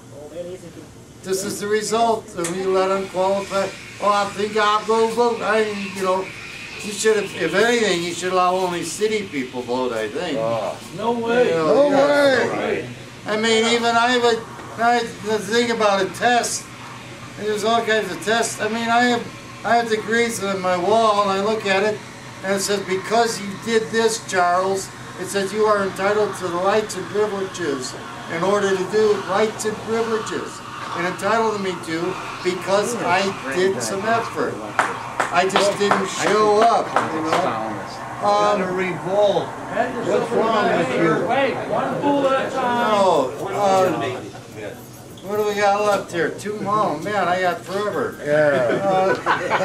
This is the result. We let unqualified, oh, I think I'll go vote. I, you know, you should have, if anything, you should allow only city people vote, I think. Oh. No way. You know, no yeah. way. I mean, even I would, I, the thing about a test, there's all kinds of tests. I mean, I have, I have degrees on my wall, and I look at it, and it says, because you did this, Charles, it says you are entitled to the rights and privileges in order to do rights and privileges. And entitled me to because I did some effort. I just didn't show up, you know. Um, Gotta revolt. What's wrong with you? Wait, one fool at a time. No. Uh, what do we got left here? Two more. Man, I got forever. Yeah. Uh,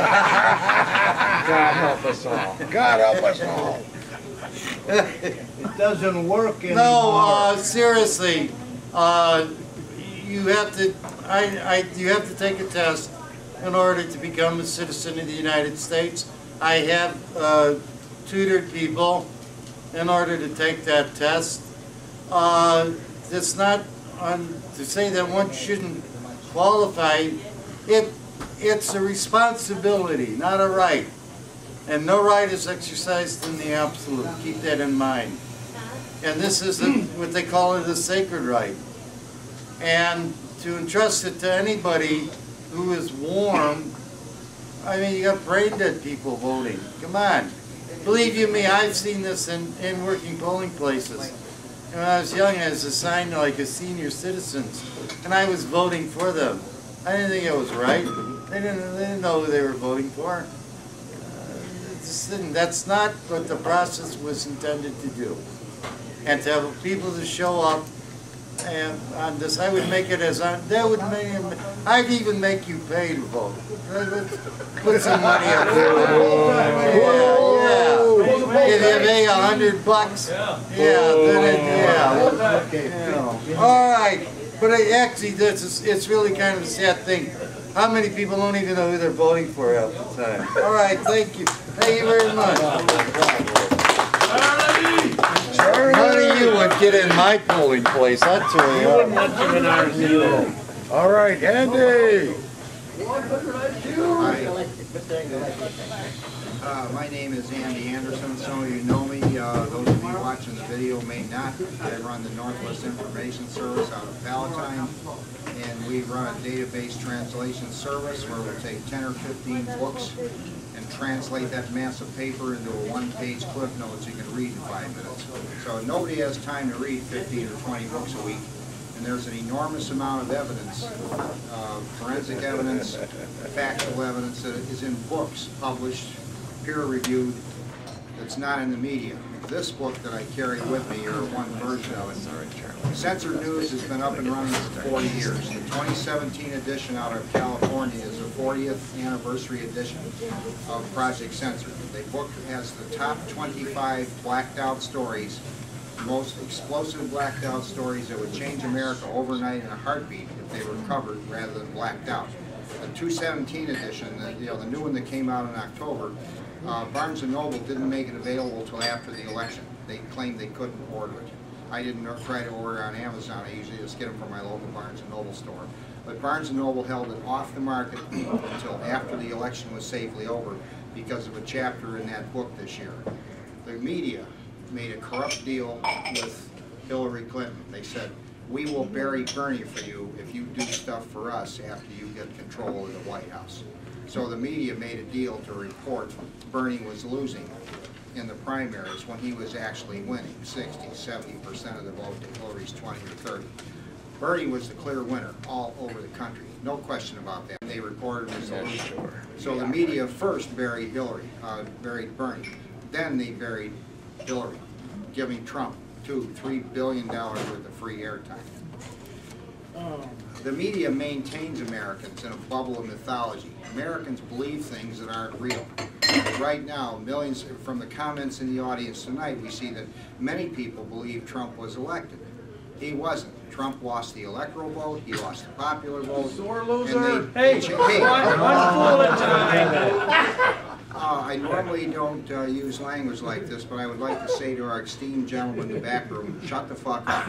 God help us all. God help us all. It doesn't work anymore. No, uh, seriously. Uh, you have to, I, I, you have to take a test in order to become a citizen of the United States. I have uh, tutored people in order to take that test. Uh, it's not on to say that one shouldn't qualify. It, it's a responsibility, not a right. And no right is exercised in the absolute. Keep that in mind. And this is a, what they call it a sacred right. And to entrust it to anybody who is warm, I mean, you got brain dead people voting. Come on. Believe you me, I've seen this in, in working polling places. And when I was young, I was assigned like a senior citizens, and I was voting for them. I didn't think it was right. They didn't, they didn't know who they were voting for. Uh, it just didn't. That's not what the process was intended to do. And to have people to show up and on this, I would make it as on. That would make. I'd even make you pay to vote. Put some money up there. Yeah, yeah. If you pay a hundred bucks, yeah, then it, yeah. You know. All right, but it, actually, this is, it's really kind of a sad thing. How many people don't even know who they're voting for half the time? All right, thank you. Thank you very much. None of you would get in my polling place, I tell you. You wouldn't want them in ours either. All right, Andy. Uh, my name is Andy Anderson. Some of you know me. Uh, those of you watching the video may not. I run the Northwest Information Service out of Palatine, and we run a database translation service where we'll take ten or fifteen books and translate that mass of paper into a one-page cliff notes you can read in five minutes. So nobody has time to read fifteen or twenty books a week. And there's an enormous amount of evidence, uh, forensic evidence, factual evidence that is in books published, peer-reviewed, that's not in the media. this book that I carry with me, or one version of it. Censored News has been up and running for forty years. The twenty seventeen edition out of California is the fortieth anniversary edition of Project Censored. The book has the top twenty-five blacked out stories, the most explosive blacked out stories that would change America overnight in a heartbeat if they were covered rather than blacked out. The two seventeen edition, the, you know, the new one that came out in October, uh, Barnes and Noble didn't make it available until after the election. They claimed they couldn't order it. I didn't try to order on Amazon. I usually just get them from my local Barnes and Noble store. But Barnes and Noble held it off the market until after the election was safely over because of a chapter in that book this year. The media made a corrupt deal with Hillary Clinton. They said, we will bury Bernie for you if you do stuff for us after you get control of the White House. So the media made a deal to report Bernie was losing in the primaries when he was actually winning sixty, seventy percent of the vote to Hillary's twenty or thirty. Bernie was the clear winner all over the country. No question about that. They reported his election. So the media first buried Hillary, uh, buried Bernie. Then they buried Hillary, giving Trump two, three billion dollars worth of free airtime. The media maintains Americans in a bubble of mythology. Americans believe things that aren't real. Right now, millions, from the comments in the audience tonight, we see that many people believe Trump was elected. He wasn't. Trump lost the electoral vote, he lost the popular vote. Sore loser. And they, hey, hey, one, one fool at a time. Uh, I normally don't uh, use language like this, but I would like to say to our esteemed gentleman in the back room, shut the fuck up.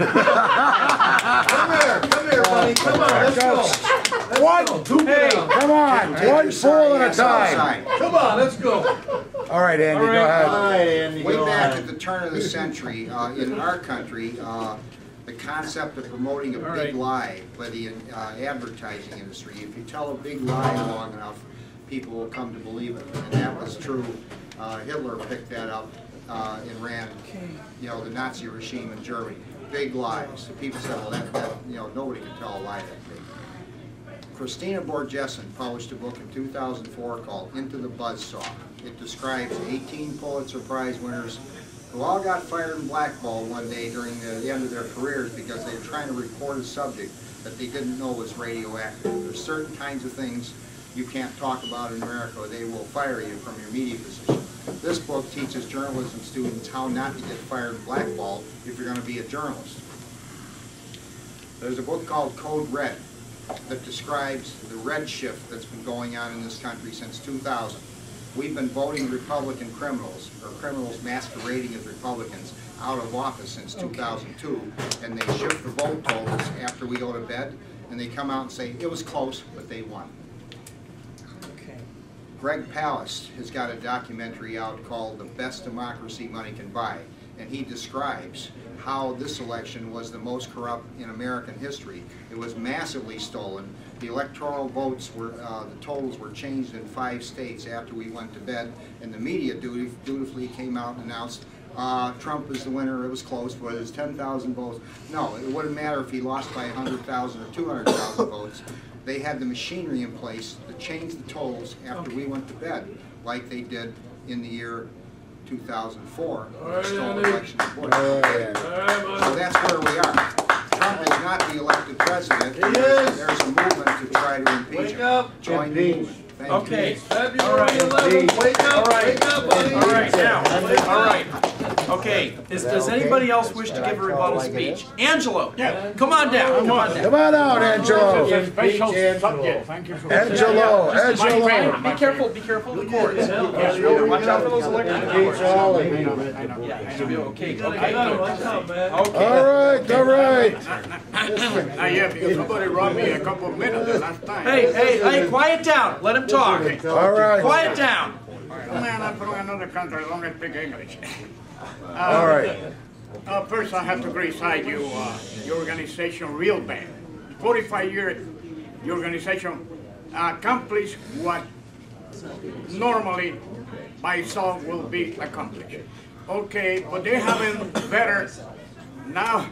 Come here, come here, buddy, come on, let's go. One, two, hey, come on, Take one your fool at a sorry ass time. outside. Come on, let's go. All right, Andy, All right, go ahead. all right, Andy, Way go back ahead. at the turn of the century, uh, in our country, uh, the concept of promoting a All big right. lie by the uh, advertising industry. If you tell a big lie long enough, people will come to believe it. And that was true. Uh, Hitler picked that up uh, and ran, you know, the Nazi regime in Germany. Big lies. So people said, well, that, that, you know, nobody can tell a lie that big. Christina Borjesson published a book in two thousand four called Into the Buzzsaw. It describes eighteen Pulitzer Prize winners who all got fired and blackballed one day during the, the end of their careers because they were trying to report a subject that they didn't know was radioactive. There's certain kinds of things you can't talk about in America or they will fire you from your media position. This book teaches journalism students how not to get fired and blackballed if you're going to be a journalist. There's a book called Code Red that describes the red shift that's been going on in this country since two thousand. We've been voting Republican criminals, or criminals masquerading as Republicans, out of office since two thousand two, and they shift the vote totals after we go to bed, and they come out and say, it was close, but they won. Okay. Greg Palast has got a documentary out called The Best Democracy Money Can Buy, and he describes how this election was the most corrupt in American history. It was massively stolen. The electoral votes were, uh, the totals were changed in five states after we went to bed, and the media duty, dutifully came out and announced uh, Trump is the winner, it was close, but it was ten thousand votes. No, it wouldn't matter if he lost by one hundred thousand or two hundred thousand votes. They had the machinery in place to change the totals after we went to bed, like they did in the year two thousand four, when they stole the election of Bush. So that's where we are. Trump is not the elected president. There's, there's a movement to try to impeach Wake him. up. Join the movement. Thank Okay. you. All right. Wake up, All right. wake up, buddy. All right. Now. All right. Okay. Is, does anybody else wish to give a rebuttal speech? Angelo. Yeah. Come on down. Come on down. Come on out, Angelo. Special subject. Thank you for Angelo, Angelo. Be careful. Be careful of the cords. Watch out for those electric cords. Okay. Okay. Okay. All right, all right. Now, yeah, because somebody robbed me a couple of minutes the last time. Hey, hey, hey! Quiet down. Let him talk. All right. Quiet down. Man, I'm from another country, as long as I speak English. Uh, All right. Uh, first, I have to criticize you, uh, your organization, real bad. forty-five years, your organization accomplished what normally by itself will be accomplished. Okay, but they haven't better now.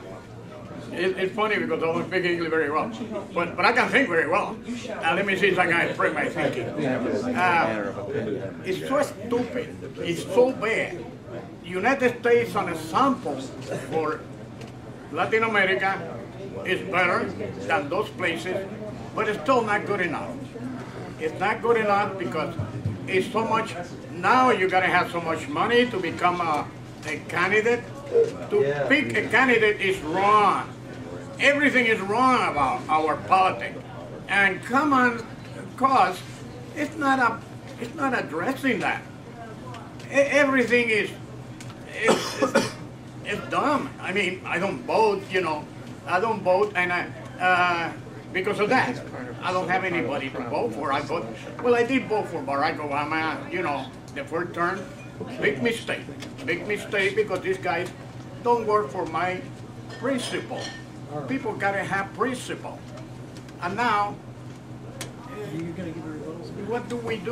It, it's funny because I don't speak English very well, but but I can think very well. Uh, let me see if I can express my thinking. Uh, it's so stupid. It's so bad. United States on a sample for Latin America is better than those places, but it's still not good enough. It's not good enough because it's so much, now you gotta have so much money to become a, a candidate. To Yeah. pick a candidate is wrong. Everything is wrong about our politics. And common cause, it's not a, it's not addressing that. E- Everything is, it's, it's, it's dumb. I mean, I don't vote, you know, I don't vote, and I, uh, because of that, I don't have anybody to vote for. I vote, well, I did vote for Barack Obama, you know, the first term. Big mistake, big mistake, because these guys don't work for my principle. People gotta have principle. And now, what do we do?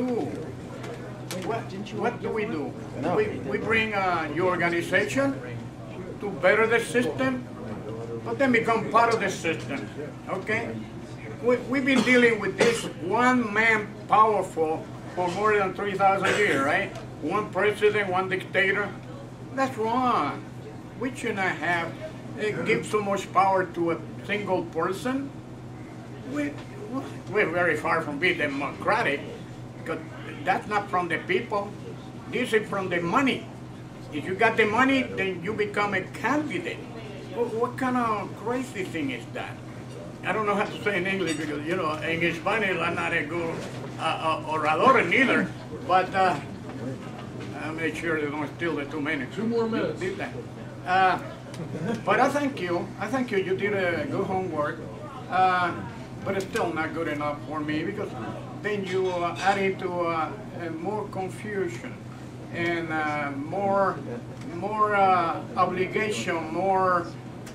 What, what do we do? We, we bring uh, your organization to better the system, but then become part of the system, okay? We, we've been dealing with this one man powerful for more than three thousand years, right? One president, one dictator. That's wrong. We should not have, uh, give so much power to a single person. We, we're very far from being democratic, because that's not from the people. This is from the money. If you got the money, then you become a candidate. What, what kind of crazy thing is that? I don't know how to say in English because, you know, in Spanish I'm not a good uh, uh, orador neither. But uh, I'll make sure they don't steal the two minutes. Two more minutes. Did that. Uh, but I thank you. I thank you. You did a good homework. Uh, but it's still not good enough for me because then you uh, add into uh, uh, more confusion and uh, more, more uh, obligation, more.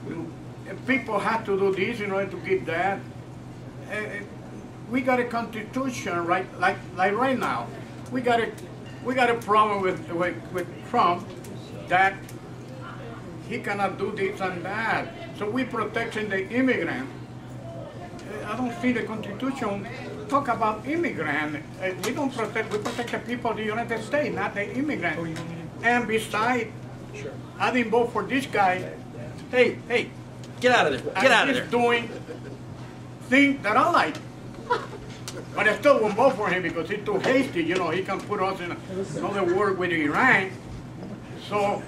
People have to do this in order to keep that. Uh, we got a constitution, right? Like like right now, we got a we got a problem with with, with Trump that he cannot do this and that. So we protecting the immigrant. Uh, I don't see the constitution talk about immigrant. Uh, we don't protect. We protect the people of the United States, not the immigrant. And besides, I didn't vote for this guy. Hey, hey. Get out of there. Get out of there. He's doing things that I like. But I still won't vote for him because he's too hasty. You know, he can put us in another war with Iran. So,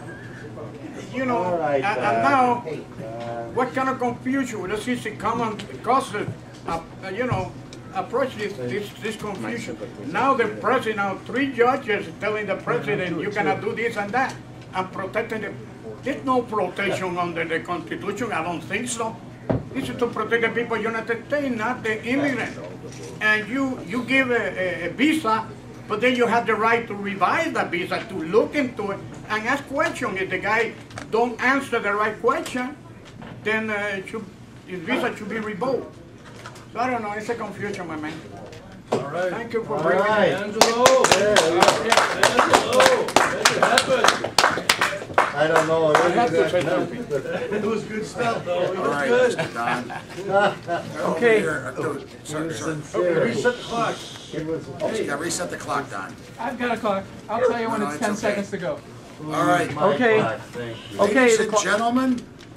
you know, right, and, uh, and now, what kind of confusion? This is a common causes, uh, you know, approach this, this, this confusion. Now the president, now three judges telling the president, you cannot do this and that, and protecting the. There's no protection under the Constitution, I don't think so. This is to protect the people of the United States, not the immigrant. And you, you give a, a, a visa, but then you have the right to revise that visa, to look into it, and ask questions. If the guy don't answer the right question, then uh, it should, his visa should be revoked. So I don't know, it's a confusion, my man. All right. Thank you for All bringing right. it. Angelo! Angelo! Make it happen! I don't know. I have to say It was good stuff, though. It All was right, good. Mister Don. Okay. Here, uh, sorry, sorry. Okay, reset the clock. It was. Oh, you got to reset the clock, Don. I've got a clock. I'll tell you when No, it's it's ten okay. seconds to go. All right. Okay. Okay. Ladies the and clock- gentlemen,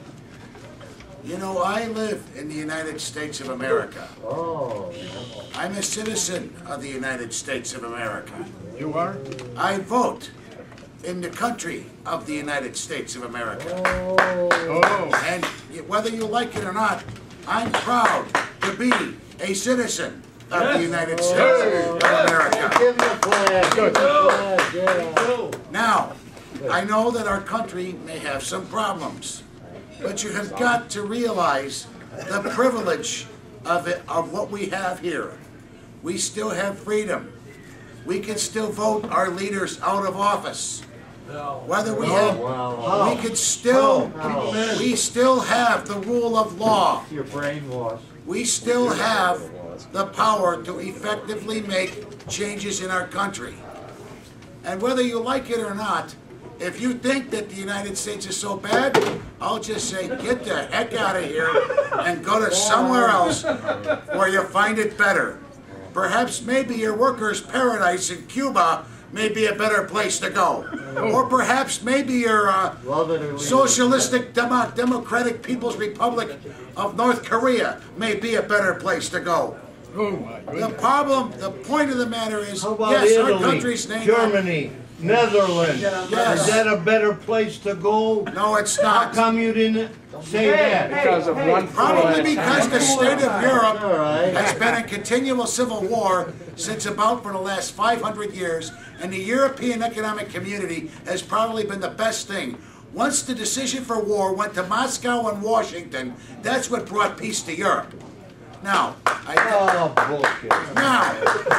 you know, I live in the United States of America. Oh. I'm a citizen of the United States of America. You are? I vote in the country of the United States of America. Oh. And whether you like it or not, I'm proud to be a citizen of the United States of America. Give him the flag. Give him the flag, yeah. Now, I know that our country may have some problems, but you have got to realize the privilege of it, of what we have here. We still have freedom. We can still vote our leaders out of office. Whether we have, we can still, we still have the rule of law. You're brainwashed. We still have the power to effectively make changes in our country. And whether you like it or not, if you think that the United States is so bad, I'll just say, get the heck out of here and go to somewhere else where you find it better. Perhaps maybe your workers' paradise in Cuba may be a better place to go. Or perhaps maybe your uh, Socialistic Demo Democratic People's Republic of North Korea may be a better place to go. The problem, the point of the matter is, How about yes, Italy, our country's name. Germany, Netherlands? Yes. Is that a better place to go? No, it's not. How come you didn't say that? Because of one Probably foot. because the state of Europe All right. has been in continual civil war since about for the last five hundred years, and the European Economic Community has probably been the best thing. Once the decision for war went to Moscow and Washington, that's what brought peace to Europe. Now, I Oh, bullshit. now,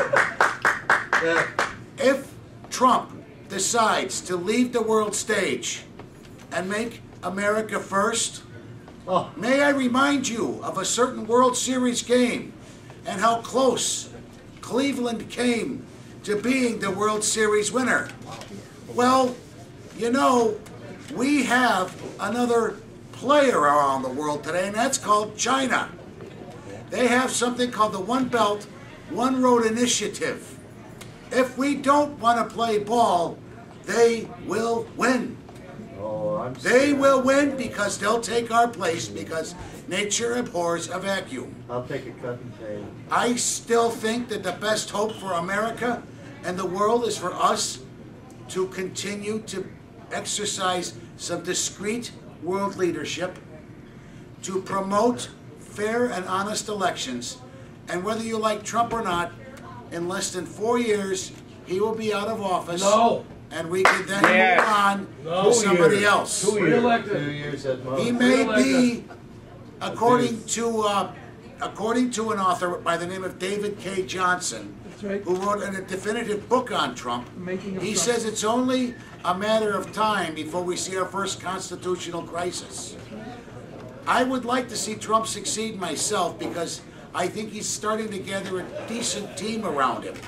if Trump decides to leave the world stage and make America first, Oh. may I remind you of a certain World Series game and how close Cleveland came to being the World Series winner. Well, you know, we have another player around the world today, and that's called China. They have something called the One Belt, One Road Initiative. If we don't want to play ball, they will win. Oh, I'm They will win because they'll take our place because nature abhors a vacuum. I'll take a cut and pay. I still think that the best hope for America and the world is for us to continue to exercise some discreet world leadership, to promote fair and honest elections, and whether you like Trump or not, in less than four years, he will be out of office. No. And we can then Yes. move on No. to somebody years. else. Two years. Reelected. Two years at most. He may be, according to uh, according to an author by the name of David K. Johnson, right. who wrote a definitive book on Trump. Making of He Trump. says it's only a matter of time before we see our first constitutional crisis. I would like to see Trump succeed myself because I think he's starting to gather a decent team around him.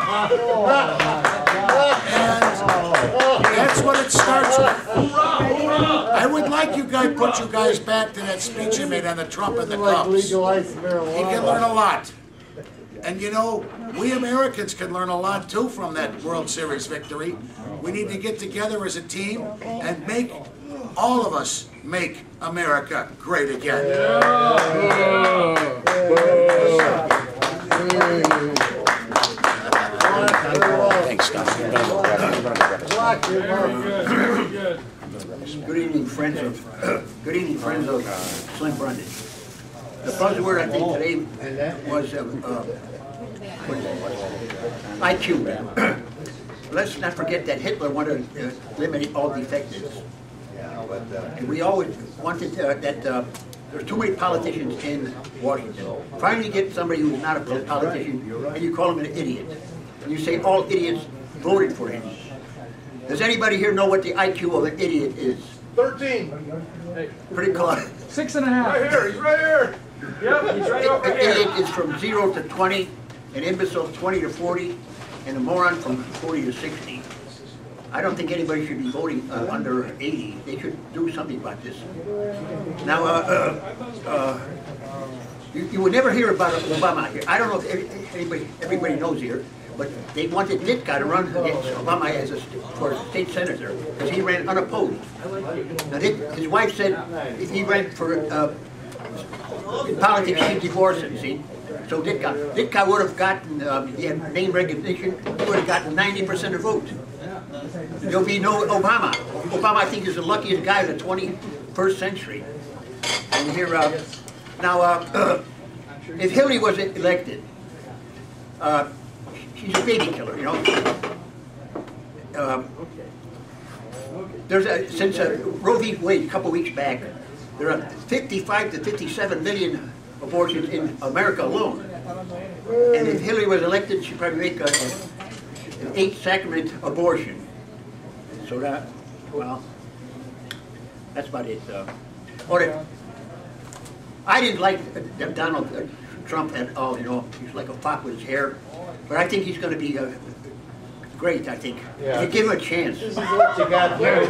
And that's what it starts with. I would like you guys, put you guys back to that speech you made on the Trump and the Like Cubs. legalize He marijuana. can learn a lot. And you know, we Americans can learn a lot too from that World Series victory. We need to get together as a team and make, all of us, make America great again. Thanks, Scott. Good evening, friends of, good evening, friends of Slim Brundage. The buzzword I think today was uh, uh, I Q. Let's not forget that Hitler wanted to uh, eliminate all defectives. And we always wanted uh, that uh, there's too many politicians in Washington. Finally get somebody who's not a politician and you call him an idiot. And you say all idiots voted for him. Does anybody here know what the I Q of an idiot is? Thirteen. Pretty close. Six and a half. Right here, he's right here. Yep, he's right over An here. idiot is from zero to twenty, an imbecile twenty to forty, and a moron from forty to sixty. I don't think anybody should be voting uh, under eighty. They should do something about this. Now, uh, uh, uh, you, you would never hear about Obama here. I don't know if anybody, everybody knows here, but they wanted Ditka to run against Obama as a, for a state senator because he ran unopposed. Now, Dick, his wife said if he ran for uh, in politics, she'd divorce him. See, so Ditka, Ditka would have gotten uh, he had name recognition. He would have gotten ninety percent of votes. There'll be no Obama. Obama, I think, is the luckiest guy of the twenty-first century. And here, uh, now, uh, if Hillary was elected, uh, she's a baby killer, you know. Um, there's a, since uh, Roe v. Wade, a couple weeks back, there are fifty-five to fifty-seven million abortions in America alone. And if Hillary was elected, she'd probably make a, an eight-sacrament abortion. So that, well, that's about it. Uh, or I didn't like uh, Donald uh, Trump at all, you know. He's like a fop with his hair. But I think he's going to be uh, great, I think. Yeah. If you give him a chance. This is what you got there.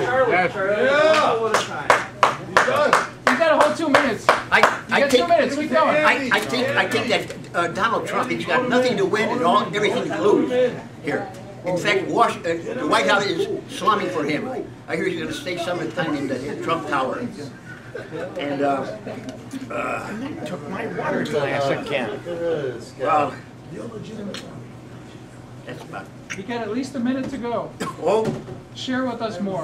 You got a whole two minutes. I, You I got think, two minutes. Keep going. I, I think I think that uh, Donald Trump, he's got nothing to win and all everything to lose here. In fact, Wash, uh, the White House is slumming for him. I hear he's going to stay some of the time in the Trump Tower. And uh, uh, Took my water glass again. well, that's about. You got at least a minute to go. Oh. Share with us more.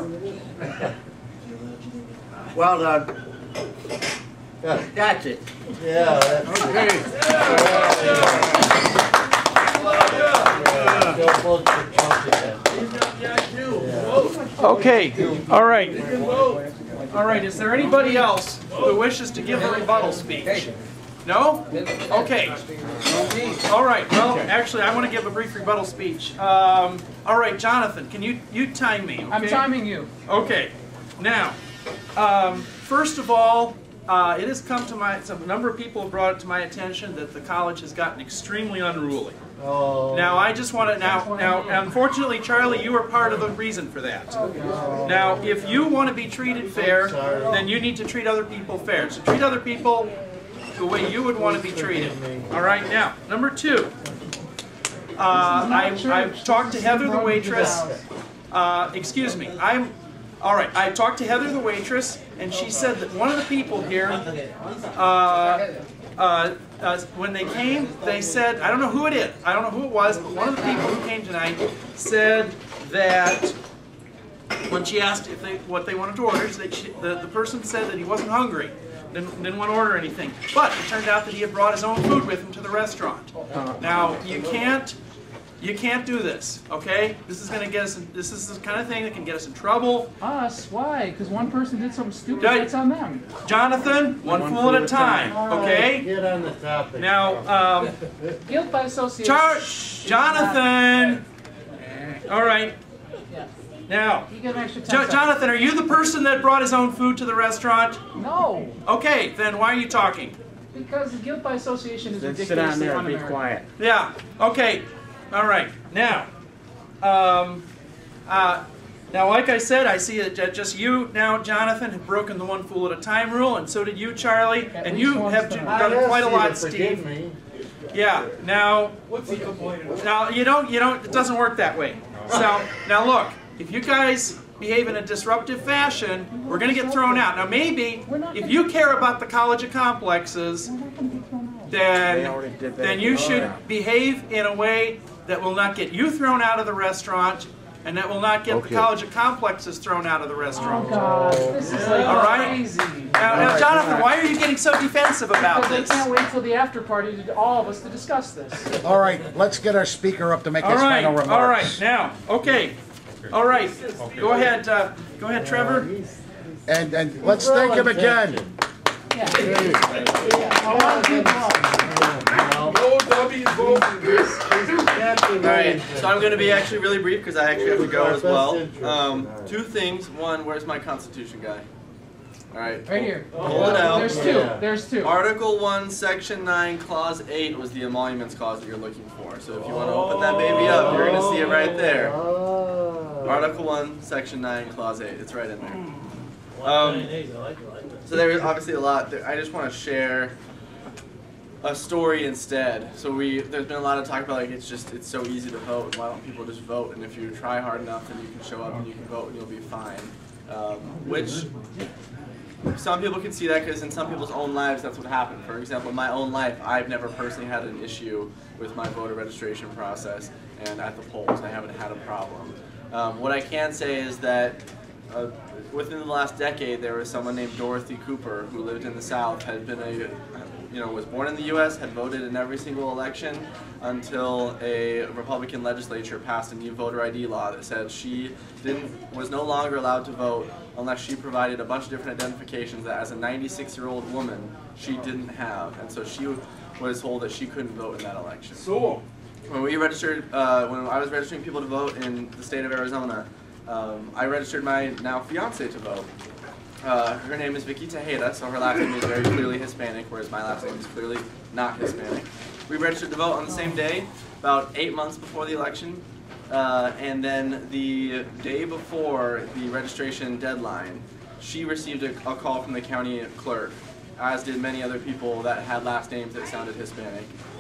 Well, uh, that's it. Yeah, that's Okay. Okay, all right. All right, is there anybody else who wishes to give a rebuttal speech? No? Okay. All right, well, actually, I want to give a brief rebuttal speech. Um, all right, Jonathan, can you, you time me, okay? I'm timing you. Okay. Now, um, first of all, uh, it has come to my, a number of people have brought it to my attention that the college has gotten extremely unruly. Oh. Now, I just want to, now, now, unfortunately, Charlie, you are part of the reason for that. Now, if you want to be treated fair, then you need to treat other people fair. So treat other people the way you would want to be treated. All right, now, number two. Uh, I, I've talked to Heather, the waitress. Uh, excuse me, I'm, all right, I talked to Heather, the waitress, and she said that one of the people here, uh, uh, uh, when they came, they said, I don't know who it is, I don't know who it was, but one of the people who came tonight said that when she asked if they, what they wanted to order, that she, the, the person said that he wasn't hungry, didn't, didn't want to order anything. But it turned out that he had brought his own food with him to the restaurant. Now, you can't, you can't do this, okay? This is going to get us, in, this is the kind of thing that can get us in trouble. Us? Why? Because one person did something stupid, Right. that's on them. Jonathan, one, one fool at a time, okay? Get on the topic. Now, um... Guilt by association. Char Jonathan! All right. Now, You get an extra ten Jo seconds. Jonathan, are you the person that brought his own food to the restaurant? No, Okay, then why are you talking? because the guilt by association is Then sit ridiculously down there and be un-American. quiet. Yeah, okay. All right. Now, um, uh, now, like I said, I see that just you now, Jonathan, have broken the one fool at a time rule, and so did you, Charlie, At and least you once have tonight. done I quite a asked you lot, to forgive Steve. me. Yeah. Now, what's the complaint? Now, you don't, you don't. It doesn't work that way. So, now look, if you guys behave in a disruptive fashion, we're going to get thrown out. Now, maybe if you care about the college of complexes, then then you should behave in a way that will not get you thrown out of the restaurant, and that will not get Okay. the college of complexes thrown out of the restaurant. Oh God, this is like All right. crazy. Now, now, Jonathan, why are you getting so defensive about Because they this? can't wait till the after party to all of us to discuss this. All right, let's get our speaker up to make All his right, final remarks. all right, now, okay. All right, go ahead, uh, go ahead, Trevor. And and let's thank him again. Alright, so I'm going to be actually really brief because I actually have to go as well. Um, two things. One, where's my Constitution guy? Alright. Right here. Pull it out. There's two. There's two. Article one, Section nine, Clause eight was the emoluments clause that you're looking for. So if you want to open that baby up, you're going to see it right there. Article one, Section nine, Clause eight. It's right in there. Um, so there's obviously a lot. There. I just want to share a story instead. So we, there's been a lot of talk about like it's just it's so easy to vote. Why don't people just vote? And if you try hard enough, then you can show up and you can vote and you'll be fine. Um, which some people can see that because in some people's own lives that's what happened. For example, in my own life, I've never personally had an issue with my voter registration process, and at the polls, I haven't had a problem. Um, what I can say is that uh, within the last decade, there was someone named Dorothy Cooper who lived in the South, had been a, you know, was born in the U S, had voted in every single election until a Republican legislature passed a new voter I D law that said she didn't was no longer allowed to vote unless she provided a bunch of different identifications that, as a ninety-six-year-old woman, she didn't have, and so she was told that she couldn't vote in that election. So, when we registered, uh, when I was registering people to vote in the state of Arizona, um, I registered my now fiance to vote. Uh, her name is Vicky Tejeda, so her last name is very clearly Hispanic, whereas my last name is clearly not Hispanic. We registered to vote on the same day, about eight months before the election, uh, and then the day before the registration deadline, she received a, a call from the county clerk, as did many other people that had last names that sounded Hispanic.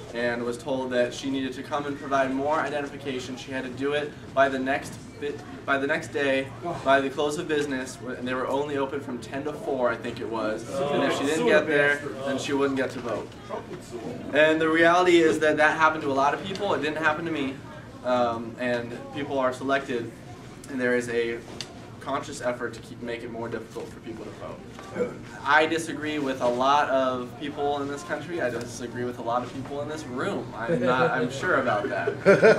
and was told that she needed to come and provide more identification. She had to do it by the next bit, by the next day, by the close of business, and they were only open from ten to four, I think it was. And if she didn't get there, then she wouldn't get to vote. And the reality is that that happened to a lot of people. It didn't happen to me. Um, and people are selected, and there is a conscious effort to keep make it more difficult for people to vote. I disagree with a lot of people in this country. I disagree with a lot of people in this room. I'm not. I'm sure about that.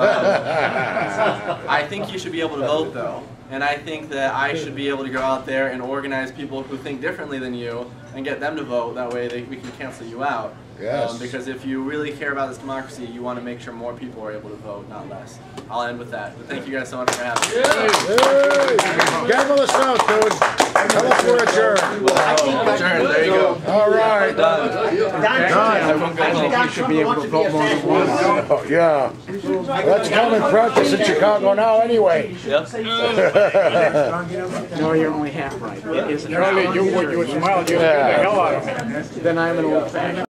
Um, I think you should be able to vote, though, and I think that I should be able to go out there and organize people who think differently than you and get them to vote. That way, they, we can cancel you out. Yes. Um, because if you really care about this democracy, you want to make sure more people are able to vote, not less. I'll end with that. But thank you guys so much for having me. Hey, gavel us out, dude. Tell us we're adjourned. Adjourned. There you go. All right. Done. I think you should be able to vote more than once. Oh, yeah. Let's come and practice in Chicago now anyway. Yep. No, you're only half right. It isn't. You, you, you would smile, you'd Yeah. the hell out of me. Then I'm an old fashioned.